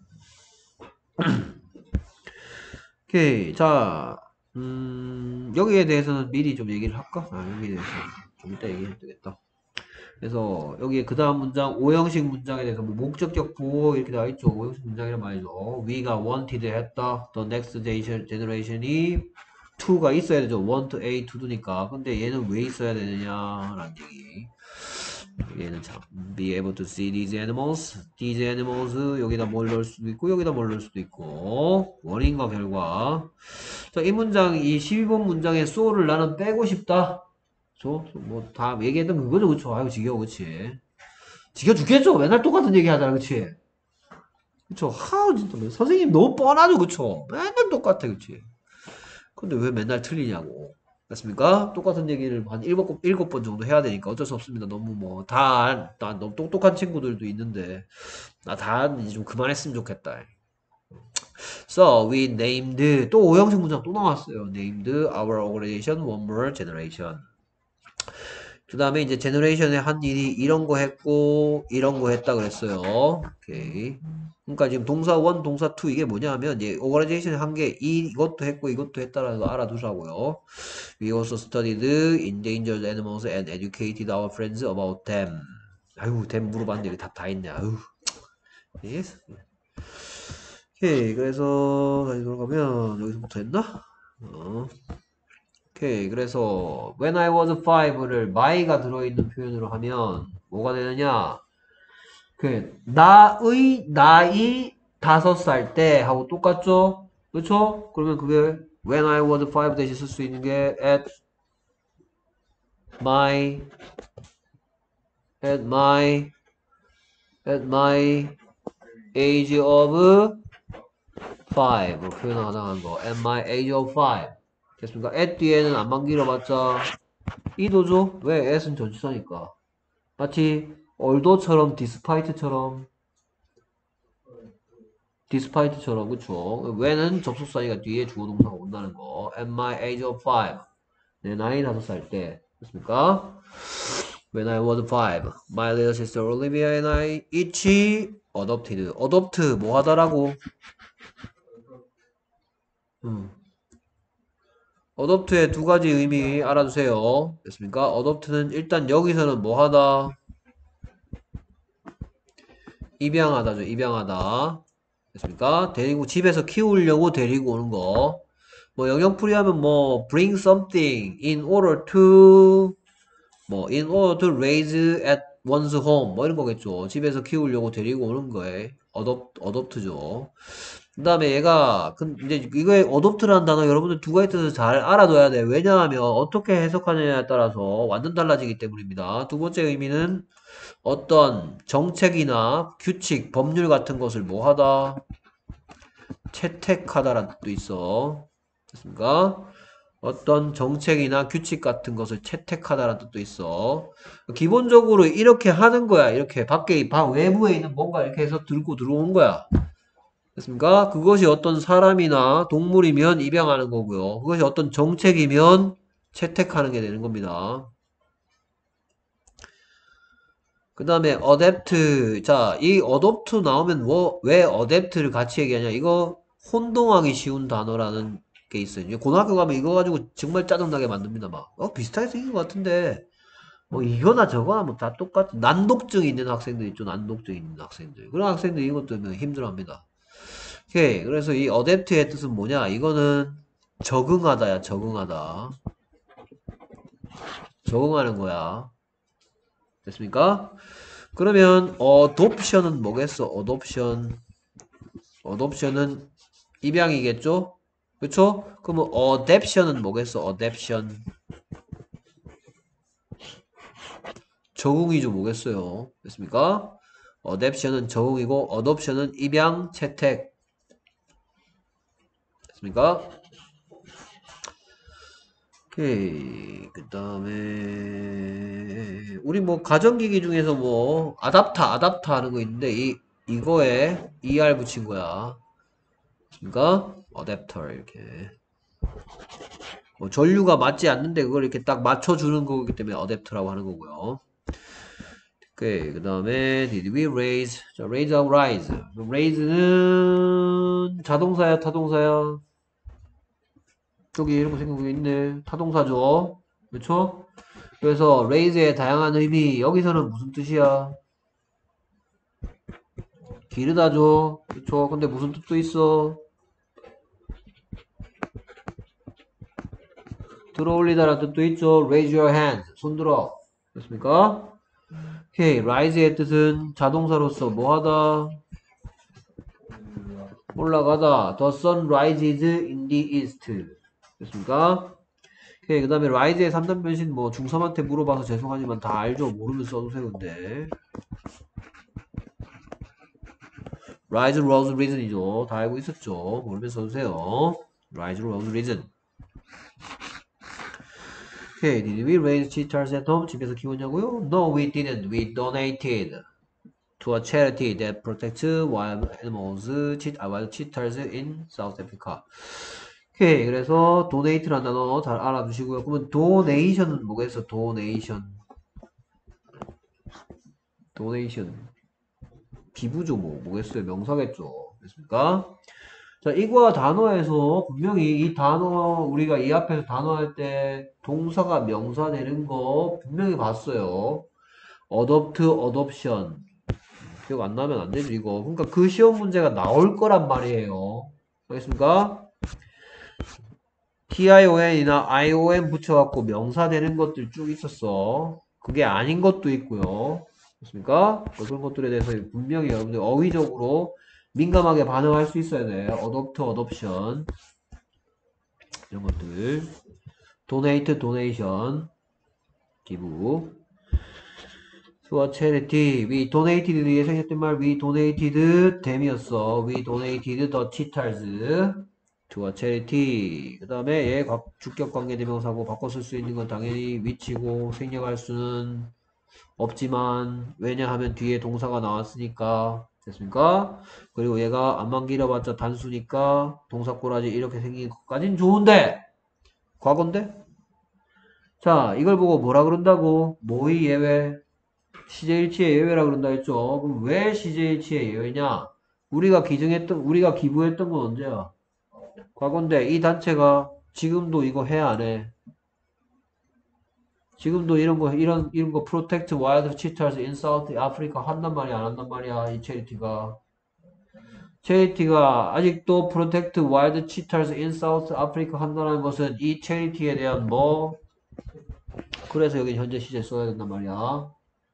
오케이. 자, 음, 여기에 대해서는 미리 좀 얘기를 할까? 아, 여기에 대해서 좀 이따 얘기해도 되겠다. 그래서 여기 그 다음 문장 오형식 문장에 대해서 뭐 목적격 보호 이렇게 나와 있죠. 오형식 문장이란 말이죠. we가 wanted 했다. the next generation이 to가 있어야 되죠. want A to do니까. 근데 얘는 왜 있어야 되느냐라는 얘기. 얘는 참 be able to see these animals. these animals 여기다 뭘 넣을 수도 있고 여기다 뭘 넣을 수도 있고 원인과 결과. 자, 이 문장 이 십이 번 문장의 so를 나는 빼고 싶다. 뭐 다 얘기했던 그거죠. 그쵸? 아유 지겨워. 그치? 지겨 죽겠죠? 맨날 똑같은 얘기 하잖아. 그치? 그쵸? 하우 진짜 선생님 너무 뻔하죠. 그쵸? 맨날 똑같아. 그치? 근데 왜 맨날 틀리냐고. 맞습니까? 똑같은 얘기를 한 일곱, 일곱 번 정도 해야 되니까 어쩔 수 없습니다. 너무 뭐, 다, 다 너무 똑똑한 친구들도 있는데, 나 다 이제 좀 그만했으면 좋겠다. So, we named, 또 오형식 문장 또 나왔어요. named our organization one more generation. 그 다음에 이제 제너레이션에 한 일이 이런 거 했고, 이런 거 했다 그랬어요. 오케이. 그러니까 지금 동사 원, 동사 투 이게 뭐냐면, 이제 오거나이제이션에 한 게 이것도 했고, 이것도 했다라는 거 알아두라고요. We also studied endangered animals and educated our friends about them. 아유, them 물어봤는데 여기 답 다 있네. 아유. Yes. 오케이. 그래서 다시 돌아가면 여기서부터 했나? 어. 오케이. 그래서 when I was five를 my가 들어있는 표현으로 하면 뭐가 되느냐? 그 나의 나이 다섯 살 때 하고 똑같죠? 그렇죠? 그러면 그게 when I was five 대신 쓸 수 있는 게 at my at my at my age of five로 표현 가능한 거 at my age of five 됐습니까? at 뒤에는 안만 길어봤자 이도죠? 왜? at은 전치사니까 마치 although처럼 despite처럼 despite처럼 그쵸? when은 접속사니까 뒤에 주어동사가 온다는 거 at my age of five 내 나이 다섯 살 때 됐습니까? When I was five my little sister Olivia and I each adopted adopt 뭐 하다라고? 음. adopt의 두 가지 의미 알아두세요 됐습니까? adopt는 일단 여기서는 뭐 하다? 입양하다죠 입양하다 됐습니까? 데리고 집에서 키우려고 데리고 오는 거. 뭐 영역풀이 하면 뭐 bring something in order to 뭐 in order to raise at one's home 뭐 이런 거겠죠. 집에서 키우려고 데리고 오는 거에 adopt adopt죠. 그다음에 얘가 근 이제 이거에 adopt라는 단어 여러분들 두 가지 뜻을 잘 알아둬야 돼. 왜냐하면 어떻게 해석하느냐에 따라서 완전 달라지기 때문입니다. 두 번째 의미는 어떤 정책이나 규칙, 법률 같은 것을 뭐 하다? 채택하다라는 뜻도 있어. 됐습니까? 어떤 정책이나 규칙 같은 것을 채택하다라는 뜻도 있어. 기본적으로 이렇게 하는 거야. 이렇게 밖에, 방 외부에 있는 뭔가 이렇게 해서 들고 들어오는 거야. 됐습니까? 그것이 어떤 사람이나 동물이면 입양하는 거고요. 그것이 어떤 정책이면 채택하는 게 되는 겁니다. 그 다음에 어댑트 자, 이 어댑트 나오면 뭐, 왜 어댑트를 같이 얘기하냐 이거 혼동하기 쉬운 단어라는 게 있어요. 이제 고등학교 가면 이거 가지고 정말 짜증나게 만듭니다. 막 어, 비슷하게 생긴 것 같은데 뭐 이거나 저거나 뭐 다 똑같은 난독증이 있는 학생들 있죠. 난독증이 있는 학생들 그런 학생들이 이것 때문에 힘들어합니다. 오케이. 그래서 이 어댑트의 뜻은 뭐냐 이거는 적응하다야. 적응하다 적응하는 거야. 됐습니까? 그러면 adoption은 뭐겠어? adoption adoption은 입양이겠죠? 그쵸? 그러면 adaption은 뭐겠어? adaption 적응이죠. 뭐겠어요? 됐습니까? adaption은 적응이고 adoption은 입양, 채택 됐습니까? 오케이. 그 다음에, 우리 뭐, 가전기기 중에서 뭐, 아답터, 아답터 하는 거 있는데, 이, 이거에 er 붙인 거야. 그러니까, 어댑터, 이렇게. 뭐, 전류가 맞지 않는데, 그걸 이렇게 딱 맞춰주는 거기 때문에 어댑터라고 하는 거고요. 오케이. 그 다음에, did we raise? 자, raise or rise? raise는 자동사야, 타동사야? 저기 이런 거 생기고 있네. 타동사죠. 그렇죠? 그래서 raise의 다양한 의미, 여기서는 무슨 뜻이야? 기르다죠. 그쵸? 근데 무슨 뜻도 있어? 들어 올리다라는 뜻도 있죠. raise your hand. 손 들어. 됐습니까? 오케이. rise의 뜻은 자동사로서 뭐 하다? 올라가다. The sun rises in the east. 됐습니까? 오케이. 그 다음에 rise의 삼 단 변신 뭐 중삼한테 물어봐서 죄송하지만 다 알죠. 모르면 써주세요. 근데 rise, rose, reason이죠. 다 알고 있었죠. 모르면 써주세요. rise, rose, reason. 오케이. Did we raise cheetahs at home? 집에서 키웠냐고요? No, we didn't. We donated to a charity that protects wild animals, cheat, uh, wild cheetahs in South Africa. 오케이. 그래서 donate라는 단어 잘 알아두시고요. 그러면 donation은 뭐겠어? donation. donation. 기부죠, 뭐. 뭐겠어요? 명사겠죠. 됐습니까? 자, 이과 단어에서 분명히 이 단어, 우리가 이 앞에서 단어 할 때 동사가 명사 되는 거 분명히 봤어요. adopt, adoption. 기억 안 나면 안 되죠, 이거. 그러니까 그 시험 문제가 나올 거란 말이에요. 알겠습니까? tion이나 ion 붙여갖고 명사 되는 것들 쭉 있었어. 그게 아닌 것도 있고요. 됐습니까? 그런 것들에 대해서 분명히 여러분들 어휘적으로 민감하게 반응할 수 있어야 돼. adopt, adoption. 이런 것들. donate, donation. 기부. to a charity. We donated 위에 생겼던 말 we donated 댐이었어. We donated the cheetahs to a charity. 그 다음에 얘 주격 관계 대명사고 바꿔 쓸 수 있는 건 당연히 위치고 생략할 수는 없지만 왜냐하면 뒤에 동사가 나왔으니까. 됐습니까? 그리고 얘가 안만 길어봤자 단수니까 동사 꼬라지 이렇게 생긴 것까진 좋은데 과거인데? 자, 이걸 보고 뭐라 그런다고? 모의 예외. 씨제이엘치의 예외라 그런다 했죠. 그럼 왜 씨제이엘치의 예외냐? 우리가 기증했던, 우리가 기부했던 건 언제야? 과거인데 이 단체가 지금도 이거 해 안 해? 지금도 이런 거, 이런, 이런 거 프로텍트 와일드 치타스 인 사우스 아프리카 한단 말이야, 안 한단 말이야, 이 체리티가. 체리티가 아직도 프로텍트 와일드 치타스 인 사우스 아프리카 한다는 것은 이 체리티에 대한 뭐, 그래서 여기 현재 시제 써야 된단 말이야.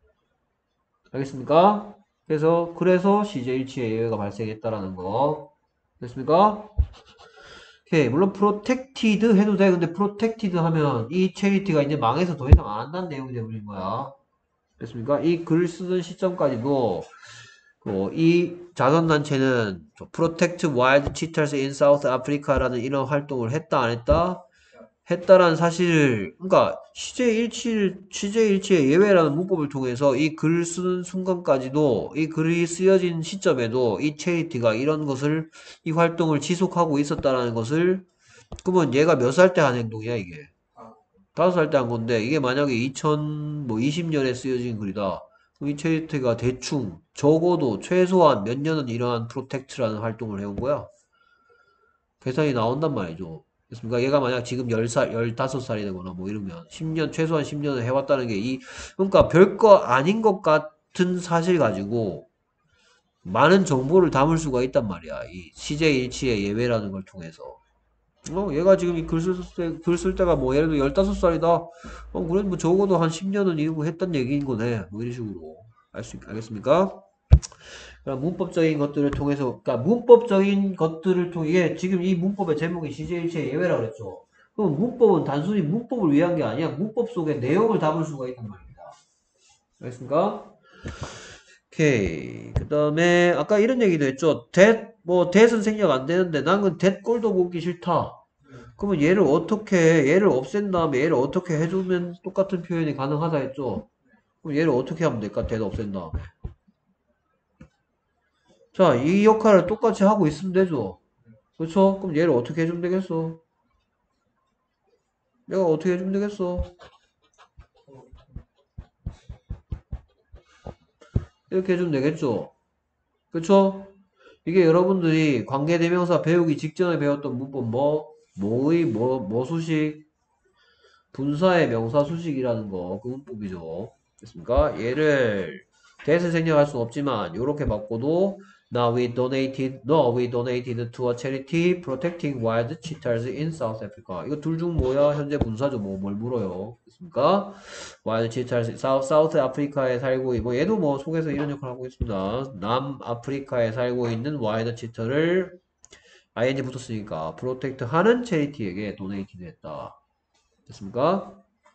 알겠습니까? 그래서, 그래서 씨제이엘치의 예외가 발생했다라는 거. 됐습니까? 오케이. 물론, 프로텍티드 해도 돼. 근데 프로텍티드 하면 이 체리티가 이제 망해서 더 이상 안 한다는 내용이 되어버린 거야. 됐습니까? 이 글 쓰는 시점까지도, 어, 이 자선단체는 프로텍트 와일드 치타스 인 사우스 아프리카라는 이런 활동을 했다, 안 했다? 했다라는 사실을, 그러니까 씨제이엘치, 씨제이엘치의 예외라는 문법을 통해서 이 글 쓰는 순간까지도 이 글이 쓰여진 시점에도 이 체리티가 이런 것을 이 활동을 지속하고 있었다라는 것을 그러면 얘가 몇 살 때 한 행동이야 이게? 다섯 살 때 한 건데 이게 만약에 이천이십 년에 쓰여진 글이다. 그럼 이 체리티가 대충 적어도 최소한 몇 년은 이러한 프로텍트라는 활동을 해온 거야. 계산이 나온단 말이죠. 그렇습니까? 얘가 만약 지금 열 살, 열다섯 살이 되거나 뭐 이러면 십 년, 최소한 십 년을 해왔다는 게 이, 그러니까 별거 아닌 것 같은 사실 가지고 많은 정보를 담을 수가 있단 말이야. 이 씨제이엘치의 예외라는 걸 통해서. 어, 얘가 지금 이 글 쓸 때, 글 쓸 때가 뭐 예를 들어 열다섯 살이다. 어, 그래 뭐 적어도 한 십 년은 이러고 했단 얘기인 거네. 뭐 이런 식으로. 알 수, 알겠습니까? 그럼 문법적인 것들을 통해서, 그러니까 문법적인 것들을 통해, 지금 이 문법의 제목이 씨제이엘치의 예외라고 그랬죠. 그럼 문법은 단순히 문법을 위한 게 아니야. 문법 속에 내용을 담을 수가 있단 말입니다. 알겠습니까? 오케이. 그 다음에, 아까 이런 얘기도 했죠. that, 뭐, that은 생략 안 되는데, 나는 that 꼴도 보기 싫다. 그러면 얘를 어떻게, 얘를 없앤 다음에 얘를 어떻게 해주면 똑같은 표현이 가능하다 했죠. 그럼 얘를 어떻게 하면 될까? that 없앤 다음에. 자, 이 역할을 똑같이 하고 있으면 되죠. 그렇죠? 그럼 얘를 어떻게 해주면 되겠어? 내가 어떻게 해주면 되겠어? 이렇게 해주면 되겠죠? 그렇죠? 이게 여러분들이 관계대명사 배우기 직전에 배웠던 문법 뭐? 뭐의 뭐, 뭐 수식? 분사의 명사 수식이라는 거, 그 문법이죠. 됐습니까? 얘를 대신 생략할 수는 없지만 요렇게 바꿔도 Now we donated, no, we donated to a charity protecting wild cheetahs in South Africa. 이거 둘 중 뭐야? 현재 분사죠. 뭐, 뭘 물어요? 됐습니까? wild cheetahs, 사우, 사우스 아프리카에 살고, 있고, 얘도 뭐 속에서 이런 역할을 하고 있습니다. 남아프리카에 살고 있는 와일드 치터를 ing 붙었으니까 프로텍트 하는 체리티에게 도네이티드 했다. 됐습니까?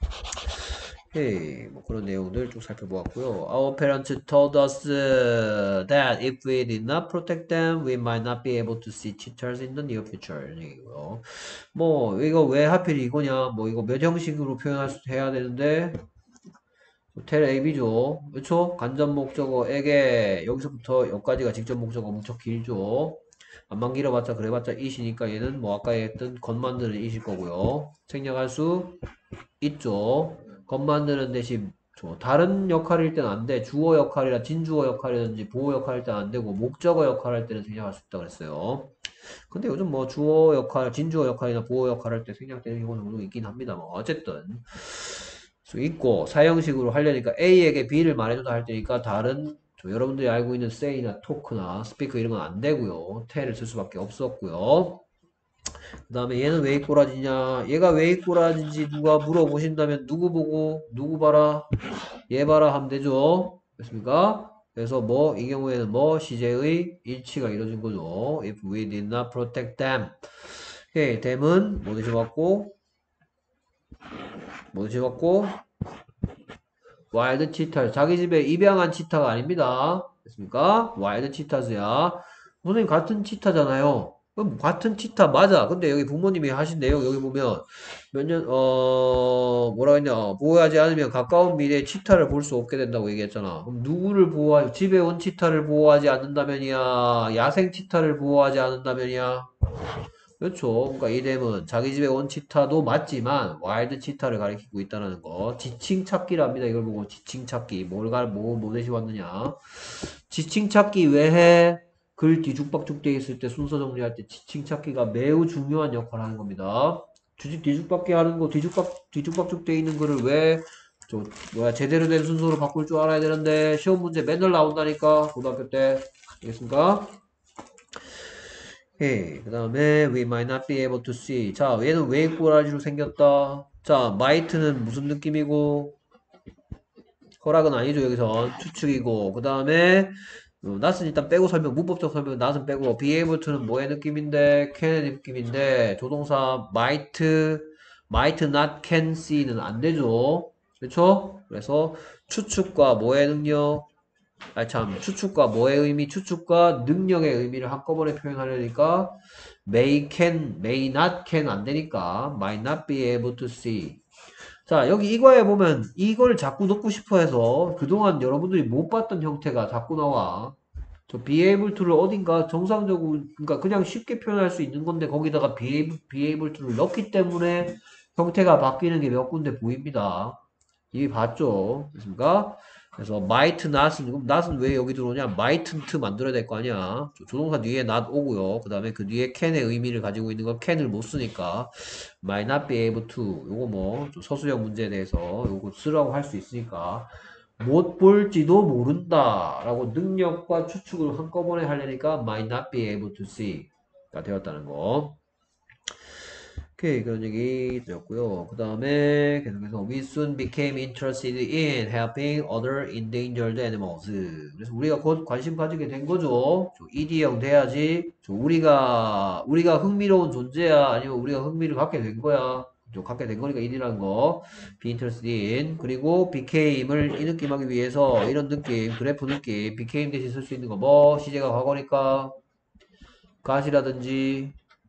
오케이, 뭐 그런 내용들 쭉 살펴보았고요. Our parents told us that if we did not protect them, we might not be able to see cheetahs in the near future. 얘기고요. 뭐 이거 왜 하필 이거냐? 뭐 이거 몇 형식으로 표현할 수 해야 되는데 텔 에이비죠. 그렇죠? 간접 목적어에게 여기서부터 여기까지가 직접 목적어 무척 길죠. 안만 길어봤자 그래봤자 it이니까 얘는 뭐 아까 했던 건 만드는 it일 거고요. 생략할 수 있죠. 건 만드는 대신 다른 역할일 때는 안 돼. 주어 역할이라 진주어 역할이든지 보호 역할일 때는 안 되고 목적어 역할 할 때는 생략할 수 있다 그랬어요. 근데 요즘 뭐 주어 역할, 진주어 역할이나 보호 역할 할 때 생략되는 경우는 종종 있긴 합니다. 뭐 어쨌든 수 있고 사형식으로 하려니까 A에게 B를 말해줘도 할 때니까 다른 여러분들이 알고 있는 say나 talk나 speak 이런 건 안 되고요. tel을 쓸 수밖에 없었고요. 그 다음에 얘는 왜 이꼬라지냐? 얘가 왜 이꼬라지인지 누가 물어보신다면 누구 보고 누구 봐라? 얘 봐라 하면 되죠. 됐습니까? 그래서 뭐 이 경우에는 뭐 시제의 일치가 이루어진 거죠. If we did not protect them. 오케이, them은 뭐 드셔봤고 뭐 드셔봤고 와일드 치타 자기 집에 입양한 치타가 아닙니다. 됐습니까? 와일드 치타즈야. 선생님 같은 치타잖아요. 그럼 같은 치타 맞아. 근데 여기 부모님이 하신 내용 여기 보면 몇 년, 어, 뭐라 했냐. 어, 보호하지 않으면 가까운 미래에 치타를 볼 수 없게 된다고 얘기했잖아. 그럼 누구를 보호하, 집에 온 치타를 보호하지 않는다면이야? 야생 치타를 보호하지 않는다면이야? 그렇죠. 그러니까 이뎀은 자기 집에 온 치타도 맞지만 와일드 치타를 가리키고 있다는 거. 지칭 찾기랍니다. 이걸 보고 지칭 찾기. 뭘 가, 뭐, 뭐 대시 왔느냐. 지칭 찾기 왜 해? 글 뒤죽박죽 돼 있을 때 순서 정리할 때 지칭 찾기가 매우 중요한 역할을 하는 겁니다. 주식 뒤죽박기 하는 거 뒤죽박 뒤죽박죽 돼 있는 거를 왜 저, 뭐야 제대로 된 순서로 바꿀 줄 알아야 되는데 시험 문제 맨날 나온다니까 고등학교 때 알겠습니까? 오케이. 그 다음에 we might not be able to see. 자, 얘는 왜 꼬라지로 생겼다? 자, might는 무슨 느낌이고 허락은 아니죠. 여기선 추측이고 그 다음에 어, not은 일단 빼고 설명 문법적 설명 not은 빼고 be able to는 뭐의 느낌인데 can의 느낌인데 조동사 might might not can see는 안 되죠. 그렇죠? 그래서 추측과 뭐의 능력 아 참 추측과 뭐의 의미 추측과 능력의 의미를 한꺼번에 표현하려니까 may can may not can 안 되니까 might not be able to see. 자 여기 이거에 보면 이걸 자꾸 넣고 싶어 해서 그동안 여러분들이 못 봤던 형태가 자꾸 나와. 저 be able to를 어딘가 정상적으로 그러니까 그냥 쉽게 표현할 수 있는 건데 거기다가 be able, be able to를 넣기 때문에 형태가 바뀌는 게 몇 군데 보입니다. 이미 봤죠? 됐습니까? 그래서 might not은 그럼 not은 왜 여기 들어오냐? mightn't 만들어야 될 거 아니야. 조동사 뒤에 not 오고요. 그 다음에 그 뒤에 can의 의미를 가지고 있는 건 can을 못 쓰니까 might not be able to 요거 뭐 서술형 문제에 대해서 요거 쓰라고 할 수 있으니까 못 볼지도 모른다 라고 능력과 추측을 한꺼번에 하려니까 might not be able to see 가 되었다는 거. 오케이, 그런 얘기 드렸고요. 그 다음에 계속해서 we soon became interested in helping other endangered animals. 그래서 우리가 곧 관심 가지게 된 거죠. 이디형 돼야지. 우리가 우리가 흥미로운 존재야, 아니면 우리가 흥미를 갖게 된 거야. 좀 갖게 된 거니까 일이라는 거. be interested in. 그리고 became을 이 느낌 하기 위해서 이런 느낌, 그래프 느낌, became 대신 쓸 수 있는 거 뭐 시제가 과거니까 gat이라든지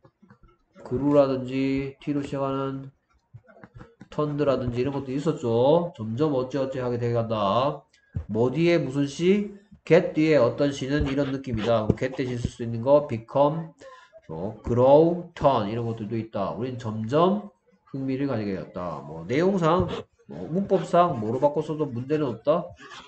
그루라든지 t로 시작하는 턴드라든지 이런 것도 있었죠. 점점 어찌어찌 하게 돼간다. 뭐 뒤에 무슨 시? get 뒤에 어떤 시는 이런 느낌이다. get 대신 쓸 수 있는 거 become, 어, grow, turn 이런 것들도 있다. 우린 점점 흥미를 가지게 되었다. 뭐 내용상, 뭐 문법상 뭐로 바꿔서도 문제는 없다.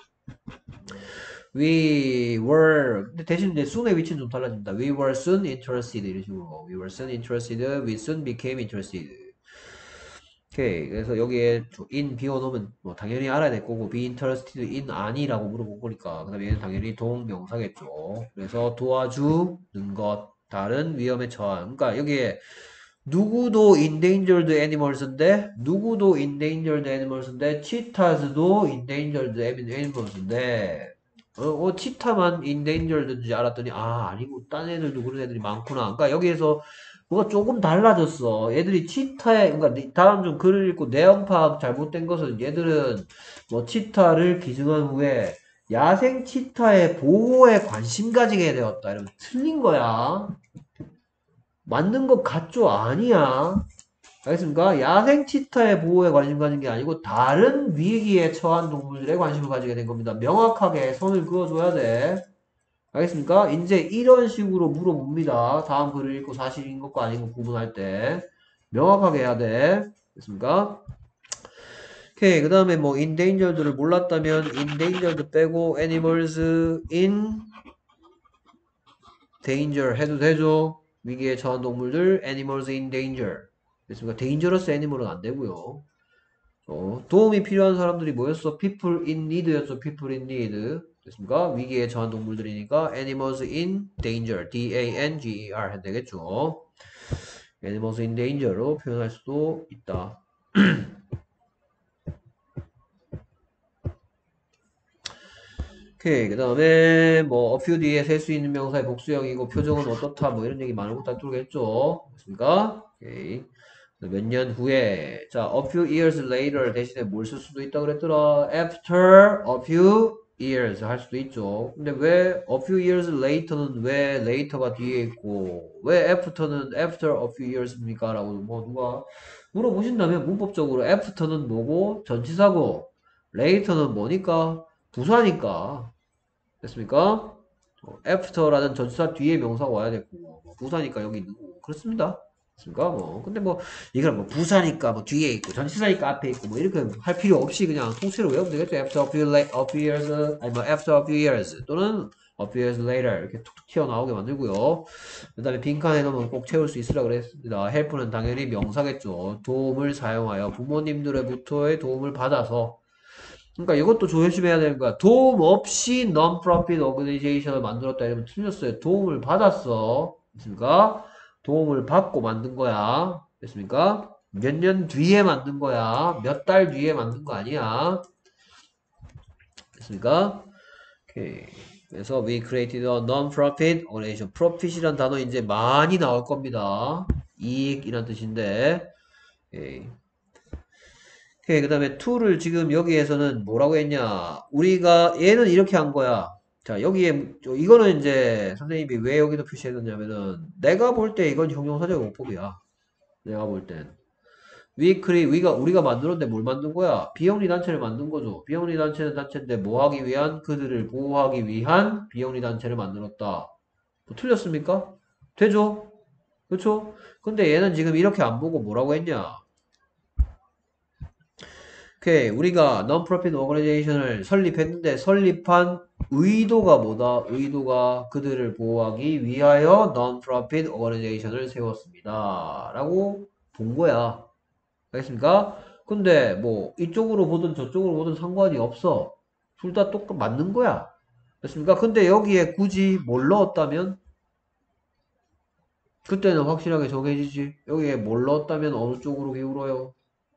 We were 근데 대신 이제 soon의 위치는 좀 달라집니다. We were soon interested 이런 식으로 We were soon interested. We soon became interested. 오케이. 그래서 여기에 in 비워놓으면 뭐 당연히 알아야 될 거고 be interested in 아니라고 물어볼 거니까 그 다음에 얘는 당연히 동명사겠죠. 그래서 도와주는 것 다른 위험에 처한 그러니까 여기에 누구도 endangered animals인데 누구도 endangered animals인데 cheetas도 endangered animals인데 어, 어 치타만 endangered인지 알았더니 아 아니고 딴 애들도 그런 애들이 많구나. 그러니까 여기에서 뭐가 조금 달라졌어. 얘들이 치타에, 그러니까 다음 좀 글을 읽고 내용 파악 잘못된 것은 얘들은 뭐 치타를 기증한 후에 야생 치타의 보호에 관심 가지게 되었다. 이러면 틀린 거야. 맞는 것 같죠? 아니야. 알겠습니까? 야생 치타의 보호에 관심 가진 게 아니고 다른 위기에 처한 동물들에 관심을 가지게 된 겁니다. 명확하게 선을 그어줘야 돼. 알겠습니까? 이제 이런 식으로 물어봅니다. 다음 글을 읽고 사실인 것과 아닌 것 구분할 때. 명확하게 해야 돼. 됐습니까? 오케이. 그 다음에 뭐 endangered를 몰랐다면 endangered 빼고 animals in danger 해도 되죠. 위기에 처한 동물들 animals in danger. 됐습니까? dangerous animal은 안 되고요. 어, 도움이 필요한 사람들이 뭐였어? people in need였죠. people in need. 됐습니까? 위기에 처한 동물들이니까 animals in danger. D-A-N-G-E-R 해야 되겠죠. animals in danger로 표현할 수도 있다. 오케이. 그 다음에 뭐 a few 뒤에 셀 수 있는 명사의 복수형이고 표정은 어떻다 뭐 이런 얘기 많은 것도 다뚫겠죠. 됐습니까? 오케이. 몇 년 후에 자 a few years later 대신에 뭘 쓸 수도 있다 그랬더라. after a few years 할 수도 있죠. 근데 왜 a few years later는 왜 later가 뒤에 있고 왜 after는 after a few years입니까? 라고 뭐 누가 물어보신다면 문법적으로 after는 뭐고 전치사고 later는 뭐니까 부사니까 됐습니까? 어, after라는 전치사 뒤에 명사가 와야 되고 뭐 부사니까 여기 있는 거고 그렇습니다. 됐습니까? 뭐 근데 뭐 이걸 뭐 부사니까 뭐 뒤에 있고 전치사니까 앞에 있고 뭐 이렇게 할 필요 없이 그냥 통째로 외우면 되겠죠. after a few, la- a few years 아니 뭐 after a few years 또는 a few years later 이렇게 툭툭 튀어나오게 만들고요. 그 다음에 빈칸에 넣으면 꼭 채울 수 있으라 그랬습니다. help는 당연히 명사겠죠. 도움을 사용하여 부모님들로부터의 도움을 받아서 그러니까 이것도 조심해야 되는 거야. 도움 없이 non-profit organization을 만들었다 이러면 틀렸어요. 도움을 받았어. 됐습니까? 도움을 받고 만든 거야. 됐습니까? 몇 년 뒤에 만든 거야. 몇 달 뒤에 만든 거 아니야. 됐습니까? 오케이. 그래서 we created a non-profit organization. profit이란 단어 이제 많이 나올 겁니다. 이익이란 뜻인데. 오케이. 오케이, 그 다음에 to를 지금 여기에서는 뭐라고 했냐. 우리가, 얘는 이렇게 한 거야. 자, 여기에, 저 이거는 이제 선생님이 왜 여기도 표시해놨냐면은, 내가 볼 때 이건 형용사적 용법이야. 내가 볼 땐. 위크리, 우리가, 우리가 만들었는데 뭘 만든 거야? 비영리 단체를 만든 거죠. 비영리 단체는 단체인데 뭐 하기 위한? 그들을 보호하기 위한 비영리 단체를 만들었다. 뭐 틀렸습니까? 되죠? 그렇죠? 근데 얘는 지금 이렇게 안 보고 뭐라고 했냐? 오케이. 우리가 non-profit organization을 설립했는데 설립한 의도가 뭐다? 의도가 그들을 보호하기 위하여 non-profit organization을 세웠습니다. 라고 본 거야. 알겠습니까? 근데 뭐 이쪽으로 보든 저쪽으로 보든 상관이 없어. 둘 다 똑같 맞는 거야. 됐습니까? 근데 여기에 굳이 뭘 넣었다면 그때는 확실하게 정해지지. 여기에 뭘 넣었다면 어느 쪽으로 기울어요?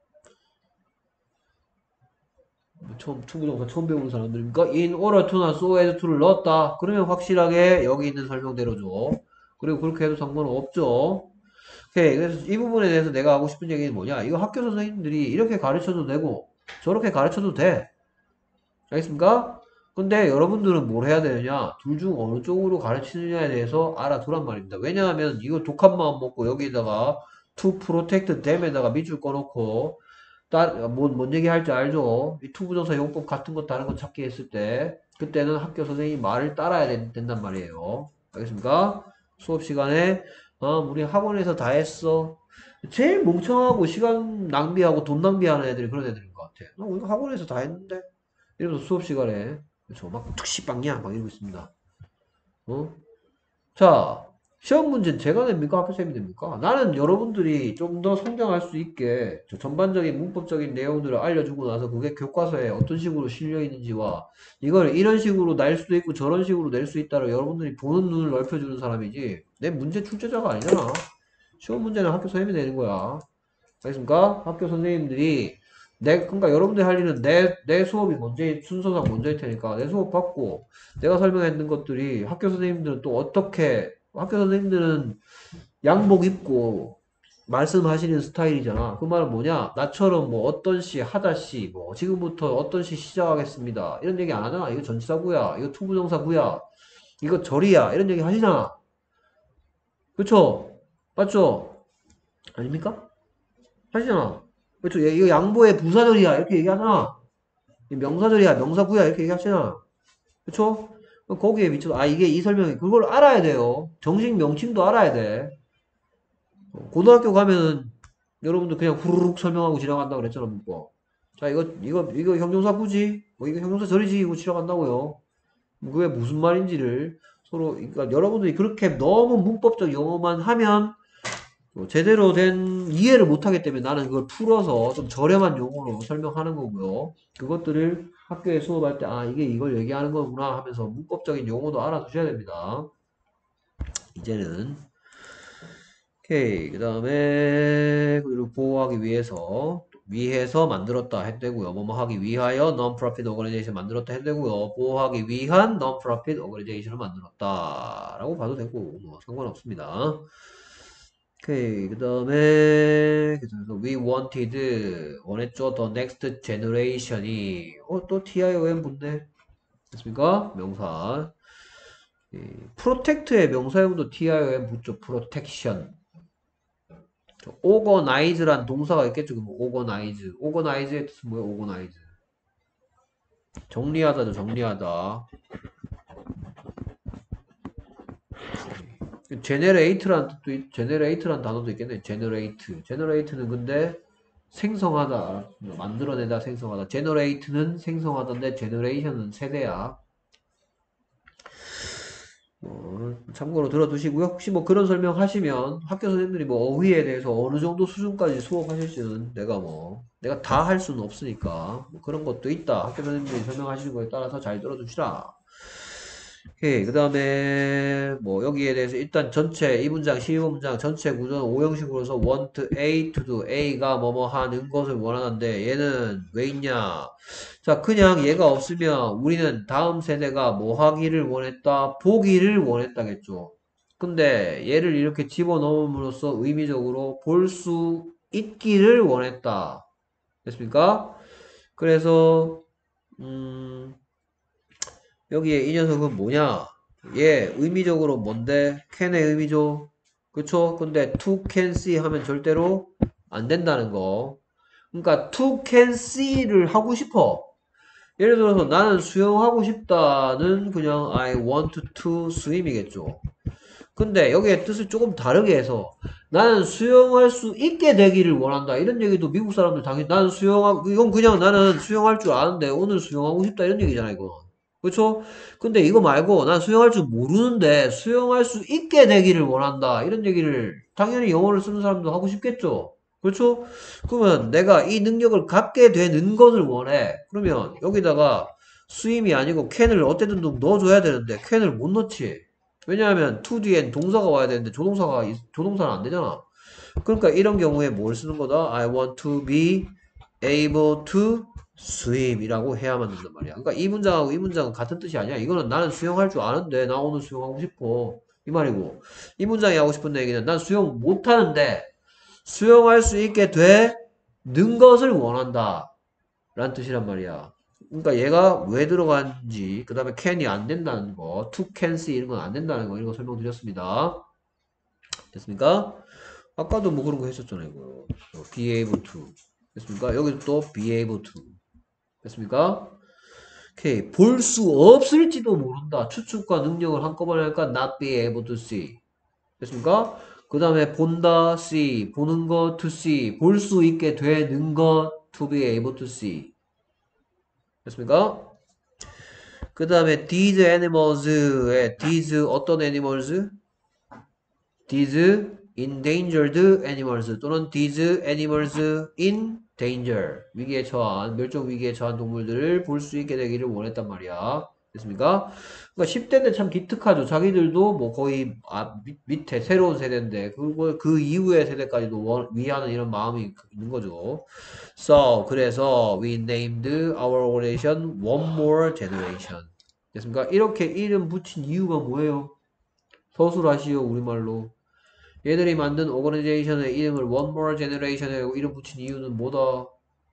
처음 투부정사 처음 배우는 사람들이니까 in order to나 so as to를 넣었다. 그러면 확실하게 여기 있는 설명대로죠. 그리고 그렇게 해도 상관은 없죠. 오케이. 그래서 이 부분에 대해서 내가 하고 싶은 얘기는 뭐냐? 이거 학교 선생님들이 이렇게 가르쳐도 되고 저렇게 가르쳐도 돼. 알겠습니까? 근데 여러분들은 뭘 해야 되느냐? 둘 중 어느 쪽으로 가르치느냐에 대해서 알아두란 말입니다. 왜냐하면 이거 독한 마음 먹고 여기다가 to protect them에다가 밑줄 꺼놓고 따, 뭔, 뭔 얘기 할지 알죠? 이 투부정사 용법 같은 거 다른 거 찾기 했을 때 그때는 학교 선생님 말을 따라야 된, 된단 말이에요. 알겠습니까? 수업 시간에 어, 우리 학원에서 다 했어. 제일 멍청하고 시간 낭비하고 돈 낭비하는 애들이 그런 애들인 것 같아. 어, 우리가 학원에서 다 했는데 이러면서 수업 시간에 그렇죠. 막 특시빵야 막 이러고 있습니다. 어? 자, 시험 문제는 제가 냅니까? 학교쌤이 냅니까? 나는 여러분들이 좀 더 성장할 수 있게 저 전반적인 문법적인 내용들을 알려주고 나서 그게 교과서에 어떤 식으로 실려 있는지와 이걸 이런 식으로 낼 수도 있고 저런 식으로 낼 수 있다를 여러분들이 보는 눈을 넓혀주는 사람이지 내 문제 출제자가 아니잖아. 시험 문제는 학교 선생님이 내는 거야. 알겠습니까? 학교 선생님들이 내 그러니까 여러분들이 할 일은 내 내 수업이 먼저 순서상 먼저일 테니까 내 수업 받고 내가 설명했는 것들이 학교 선생님들은 또 어떻게 학교 선생님들은 양복 입고 말씀하시는 스타일이잖아. 그 말은 뭐냐? 나처럼 뭐 어떤 시, 하다 시, 뭐 지금부터 어떤 시 시작하겠습니다. 이런 얘기 안 하잖아. 이거 전치사구야. 이거 투부정사구야. 이거 절이야. 이런 얘기 하시잖아. 그쵸? 맞죠? 아닙니까? 하시잖아. 그쵸? 얘- 이거 양보의 부사절이야. 이렇게 얘기하잖아. 이 명사절이야. 명사구야. 이렇게 얘기하시잖아. 그쵸? 거기에 미쳐서, 아, 이게 이 설명이, 그걸 알아야 돼요. 정식 명칭도 알아야 돼. 고등학교 가면은 여러분들 그냥 후루룩 설명하고 지나간다고 그랬잖아, 문법. 자, 이거, 이거, 이거 형용사 구지? 뭐, 이거 형용사 절이지? 이거 지나간다고요. 그게 무슨 말인지를 서로, 그러니까 여러분들이 그렇게 너무 문법적 용어만 하면 뭐 제대로 된 이해를 못하기 때문에 나는 그걸 풀어서 좀 저렴한 용어로 설명하는 거고요. 그것들을 학교에 수업할 때, 아, 이게 이걸 얘기하는 거구나 하면서 문법적인 용어도 알아두셔야 됩니다. 이제는. 오케이. 그 다음에, 그리고 보호하기 위해서, 위해서 만들었다 해도 되고요. 뭐뭐 하기 위하여 non-profit organization 만들었다 해도 되고요. 보호하기 위한 non-profit organization을 만들었다. 라고 봐도 되고, 뭐, 상관없습니다. 오케이. 그 다음에, 그래서 we wanted, 원했죠. the next generation이, 어, 또 티아이오엠 붙네. 됐습니까? 명사. 이, protect의 명사형도 티아이오엠 붙죠. protection. organize란 동사가 있겠죠. 그럼 organize. organize의 뜻은 뭐예요? organize. 정리하다죠. 정리하다. generate란 뜻도 있, generate란 단어도 있겠네. generate. generate는 근데 생성하다, 만들어내다, 생성하다. generate는 생성하던데 generation은 세대야. 어, 참고로 들어두시고요. 혹시 뭐 그런 설명 하시면 학교 선생님들이 뭐 어휘에 대해서 어느 정도 수준까지 수업하실지는 내가 뭐 내가 다 할 수는 없으니까 뭐 그런 것도 있다. 학교 선생님들이 설명하시는 거에 따라서 잘 들어두시라. 오케이. 그 다음에 뭐 여기에 대해서 일단 전체 이 문장 십이 번 문장 전체 구조는 오형식으로서 want A to do A가 뭐뭐 하는 것을 원하는데 얘는 왜 있냐? 자, 그냥 얘가 없으면 우리는 다음 세대가 뭐 하기를 원했다, 보기를 원했다겠죠. 근데 얘를 이렇게 집어넣음으로써 의미적으로 볼 수 있기를 원했다. 됐습니까? 그래서 음 여기에 이 녀석은 뭐냐? 얘 의미적으로 뭔데? can의 의미죠. 그쵸? 근데 to can see 하면 절대로 안 된다는 거. 그러니까 to can see를 하고 싶어. 예를 들어서 나는 수영하고 싶다는 그냥 I want to swim이겠죠. 근데 여기에 뜻을 조금 다르게 해서 나는 수영할 수 있게 되기를 원한다. 이런 얘기도 미국 사람들 당연히 나는 수영하고 이건 그냥 나는 수영할 줄 아는데 오늘 수영하고 싶다 이런 얘기잖아 이거. 그렇죠? 근데 이거 말고 난 수영할 줄 모르는데 수영할 수 있게 되기를 원한다. 이런 얘기를 당연히 영어를 쓰는 사람도 하고 싶겠죠. 그렇죠? 그러면 내가 이 능력을 갖게 되는 것을 원해. 그러면 여기다가 수임이 아니고 캔을 어쨌든 좀 넣어줘야 되는데 캔을 못 넣지. 왜냐하면 to 뒤엔 동사가 와야 되는데 조동사가 있- 조동사는 안 되잖아. 그러니까 이런 경우에 뭘 쓰는 거다? I want to be able to swim 이라고 해야만 된단 말이야. 그러니까 이 문장하고 이 문장은 같은 뜻이 아니야. 이거는 나는 수영할 줄 아는데 나 오늘 수영하고 싶어. 이 말이고 이 문장이 하고 싶은 얘기는 난 수영 못하는데 수영할 수 있게 되는 것을 원한다. 라는 뜻이란 말이야. 그러니까 얘가 왜 들어간지, 그 다음에 can이 안 된다는 거, to can see 이런 건 안 된다는 거, 이런 거 설명드렸습니다. 됐습니까? 아까도 뭐 그런 거 했었잖아요. 이거. 어, be able to. 됐습니까? 여기도 또 be able to. 됐습니까? 오케이. 볼 수 없을지도 모른다. 추측과 능력을 한꺼번에 하니까 not be able to see. 됐습니까? 그 다음에 본다, see. 보는 것, to see. 볼 수 있게 되는 것, to be able to see. 됐습니까? 그 다음에 these animals의 these 어떤 animals? these endangered animals 또는 these animals in danger 위기에 처한 멸종 위기에 처한 동물들을 볼 수 있게 되기를 원했단 말이야. 됐습니까? 그러니까 십 대인데 참 기특하죠. 자기들도 뭐 거의 아, 밑, 밑에 새로운 세대인데 그걸 그 이후의 세대까지도 원, 위하는 이런 마음이 있는 거죠. So 그래서 we named our organization One More Generation. 됐습니까? 이렇게 이름 붙인 이유가 뭐예요? 서술하시오 우리말로. 얘들이 만든 오거니제이션의 이름을 One More Generation이라고 이름 붙인 이유는 뭐다?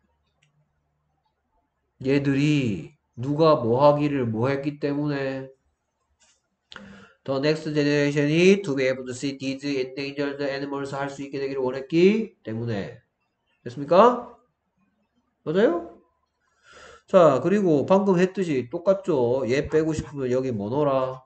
얘들이 누가 뭐 하기를 뭐 했기 때문에 The next generation이 to be able to see these endangered animals 할 수 있게 되기를 원했기 때문에. 됐습니까? 맞아요? 자, 그리고 방금 했듯이 똑같죠? 얘 빼고 싶으면 여기 뭐 넣어라?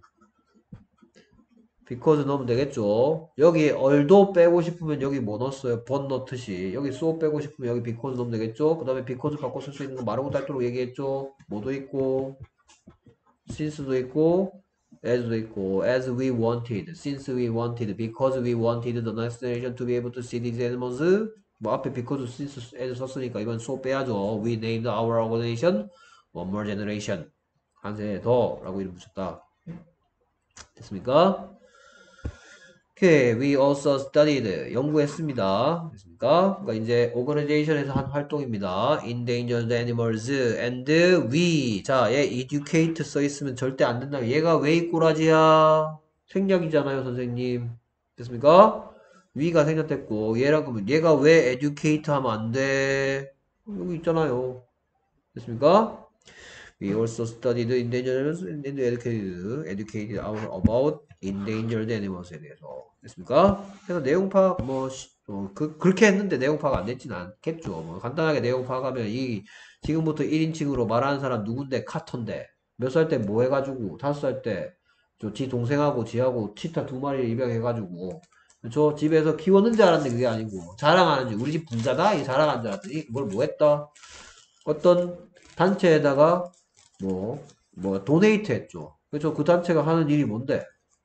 because 넣으면 되겠죠? 여기 although 빼고 싶으면 여기 뭐 넣었어요? but 넣듯이. 여기 so 빼고 싶으면 여기 because 넣으면 되겠죠? 그 다음에 because 갖고 쓸 수 있는 거 마르고 닳도록 얘기했죠? 뭐도 있고 since도 있고 as도 있고 as we wanted, since we wanted, because we wanted the next generation to be able to see these animals 뭐 앞에 because, since, as 썼으니까 이건 so 빼야죠. We named our organization One More Generation 한 세대 더 라고 이름 붙였다. 됐습니까? 오케이, we also studied 연구했습니다. 됐습니까? 그러니까 이제 organization에서 한 활동입니다. Endangered animals and we 자, 얘 educate 써 있으면 절대 안 된다. 얘가 왜 이 꼬라지야? 생략이잖아요, 선생님. 됐습니까? we가 생략됐고 얘랑 그러면 얘가 왜 educate 하면 안 돼? 여기 있잖아요. 됐습니까? We also studied endangered animals and educated, educated about endangered animals에 대해서. 됐습니까? 그래서 내용 파악, 뭐, 어, 그, 그렇게 했는데 내용 파악 안 됐진 않겠죠. 뭐, 간단하게 내용 파악하면 이, 지금부터 일 인칭으로 말하는 사람 누군데, 카터인데, 몇 살 때 뭐 해가지고, 다섯 살 때, 저, 지 동생하고 지하고 치타 두 마리 입양해가지고, 저 집에서 키웠는 줄 알았는데 그게 아니고, 자랑하는 줄, 우리 집 부자다? 이 자랑하는 줄 알았더니, 뭘 뭐 했다? 어떤 단체에다가, 뭐, 뭐, 도네이트 했죠. 그렇죠. 그 단체가 하는 일이 뭔데?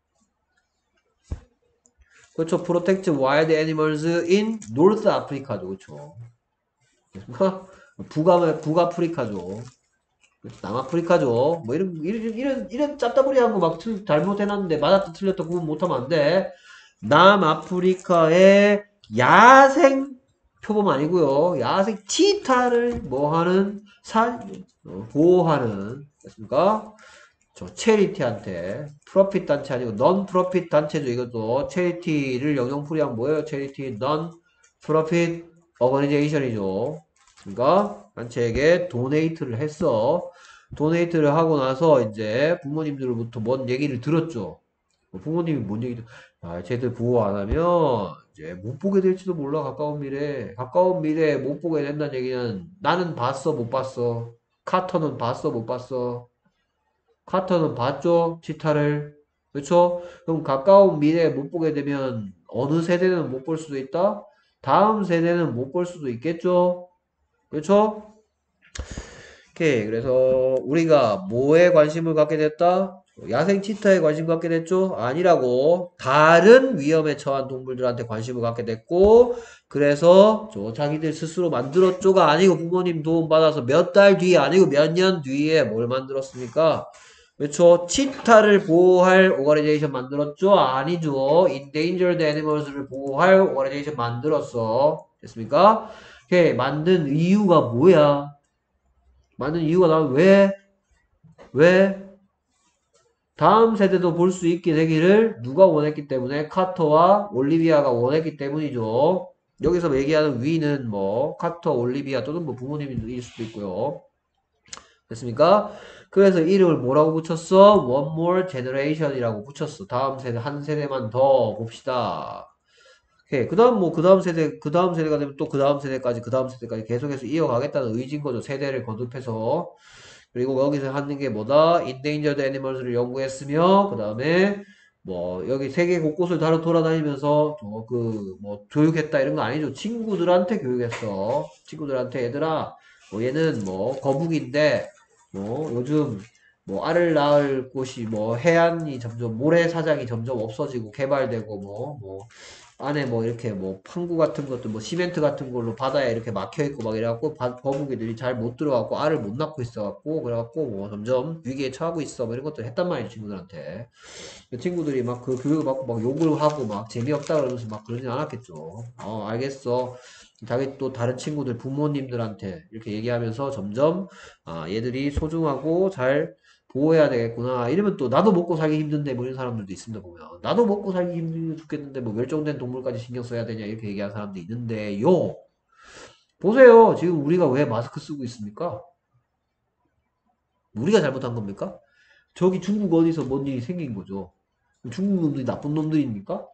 그렇죠. Protect wild animals in North Africa죠. 그렇죠. 북아, 북아프리카죠. 남아프리카죠. 뭐 이런, 이런, 이런, 이런 짭다부리한 거 막 잘못해놨는데 맞았다 틀렸다 구분 못하면 안 돼. 남아프리카의 야생 표범 아니고요. 야생 치타를 뭐 하는 살 어, 보호하는 됐습니까? 저 체리티한테 프로핏 단체 아니고 넌 프로핏 단체죠. 이것도 체리티를 영영풀이하면 뭐예요? 체리티 넌 프로핏 어거니제이션이죠. 그러니까 단체에게 도네이트를 했어. 도네이트를 하고 나서 이제 부모님들로부터 뭔 얘기를 들었죠. 부모님이 뭔 얘기 들 아, 쟤들 보호 안 하면 이제 못 보게 될지도 몰라. 가까운 미래. 가까운 미래에 못 보게 된다는 얘기는 나는 봤어, 못 봤어. 카터는 봤어, 못 봤어. 카터는 봤죠? 치타를. 그렇죠? 그럼 가까운 미래에 못 보게 되면 어느 세대는 못 볼 수도 있다? 다음 세대는 못 볼 수도 있겠죠? 그렇죠? 오케이. 그래서 우리가 뭐에 관심을 갖게 됐다? 야생 치타에 관심 갖게 됐죠? 아니라고. 다른 위험에 처한 동물들한테 관심을 갖게 됐고, 그래서 저 자기들 스스로 만들었죠가 아니고 부모님 도움 받아서 몇 달 뒤에 아니고 몇 년 뒤에 뭘 만들었습니까? 그렇죠? 치타를 보호할 오거니제이션 만들었죠? 아니죠. Endangered Animals를 보호할 오거니제이션 만들었어. 됐습니까? 오케이. 만든 이유가 뭐야? 만든 이유가 난 왜? 왜? 다음 세대도 볼 수 있게 되기를 누가 원했기 때문에 카터와 올리비아가 원했기 때문이죠. 여기서 얘기하는 위는 뭐 카터, 올리비아 또는 뭐 부모님일 수도 있고요. 됐습니까? 그래서 이름을 뭐라고 붙였어? One more generation이라고 붙였어. 다음 세대 한 세대만 더 봅시다. 오케이. 그 다음 뭐 그 다음 세대 그 다음 세대가 되면 또 그 다음 세대까지 그 다음 세대까지 계속해서 이어가겠다는 의지인 거죠. 세대를 거듭해서. 그리고 여기서 하는 게 뭐다? Endangered Animals를 연구했으며 그 다음에 뭐 여기 세계 곳곳을 다뤄 돌아다니면서 그 뭐 교육했다 이런 거 아니죠. 친구들한테 교육했어. 친구들한테 얘들아 뭐 얘는 뭐 거북인데 뭐 요즘 뭐 알을 낳을 곳이 뭐 해안이 점점 모래사장이 점점 없어지고 개발되고 뭐 뭐 안에 뭐 이렇게 뭐 판구 같은 것도 뭐 시멘트 같은 걸로 바다에 이렇게 막혀 있고 막 이래갖고 바- 거북이들이 잘 못 들어가고 알을 못 낳고 있어갖고 그래갖고 뭐 점점 위기에 처하고 있어 뭐 이런 것들 했단 말이에요 친구들한테. 그 친구들이 막 그 교육을 받고 막 욕을 하고 막 재미없다 그러면서 막 그러진 않았겠죠. 어, 알겠어. 자기 또 다른 친구들 부모님들한테 이렇게 얘기하면서 점점 아, 얘들이 소중하고 잘 보호해야 되겠구나. 이러면 또 나도 먹고 살기 힘든데 뭐 이런 사람들도 있습니다 보면. 나도 먹고 살기 힘들게 죽겠는데 뭐 멸종된 동물까지 신경 써야 되냐 이렇게 얘기하는 사람도 있는데요. 보세요. 지금 우리가 왜 마스크 쓰고 있습니까? 우리가 잘못한 겁니까? 저기 중국 어디서 뭔 일이 생긴 거죠. 중국 놈들이 나쁜 놈들입니까?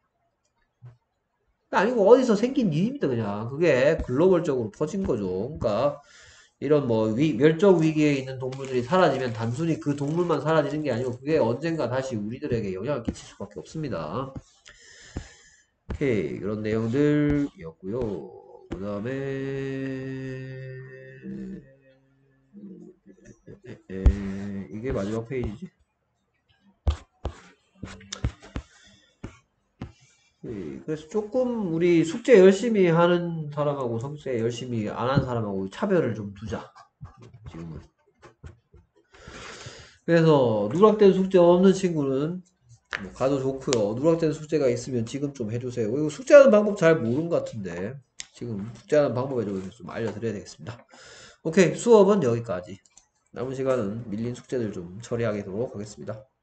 아니고 어디서 생긴 일입니다 그냥. 그게 글로벌적으로 퍼진 거죠. 그러니까 이런 뭐 위, 멸종 위기에 있는 동물들이 사라지면 단순히 그 동물만 사라지는 게 아니고 그게 언젠가 다시 우리들에게 영향을 끼칠 수밖에 없습니다. 오케이, 그런 내용들이었고요. 그 다음에 이게 마지막 페이지지. 예, 그래서 조금 우리 숙제 열심히 하는 사람하고 숙제 열심히 안 하는 사람하고 차별을 좀 두자. 지금은. 그래서 누락된 숙제 없는 친구는 뭐 가도 좋고요. 누락된 숙제가 있으면 지금 좀 해주세요. 이거 숙제하는 방법 잘 모르는 것 같은데 지금 숙제하는 방법에 대해서 좀 알려드려야 되겠습니다. 오케이, 수업은 여기까지. 남은 시간은 밀린 숙제들 좀 처리하도록 하겠습니다.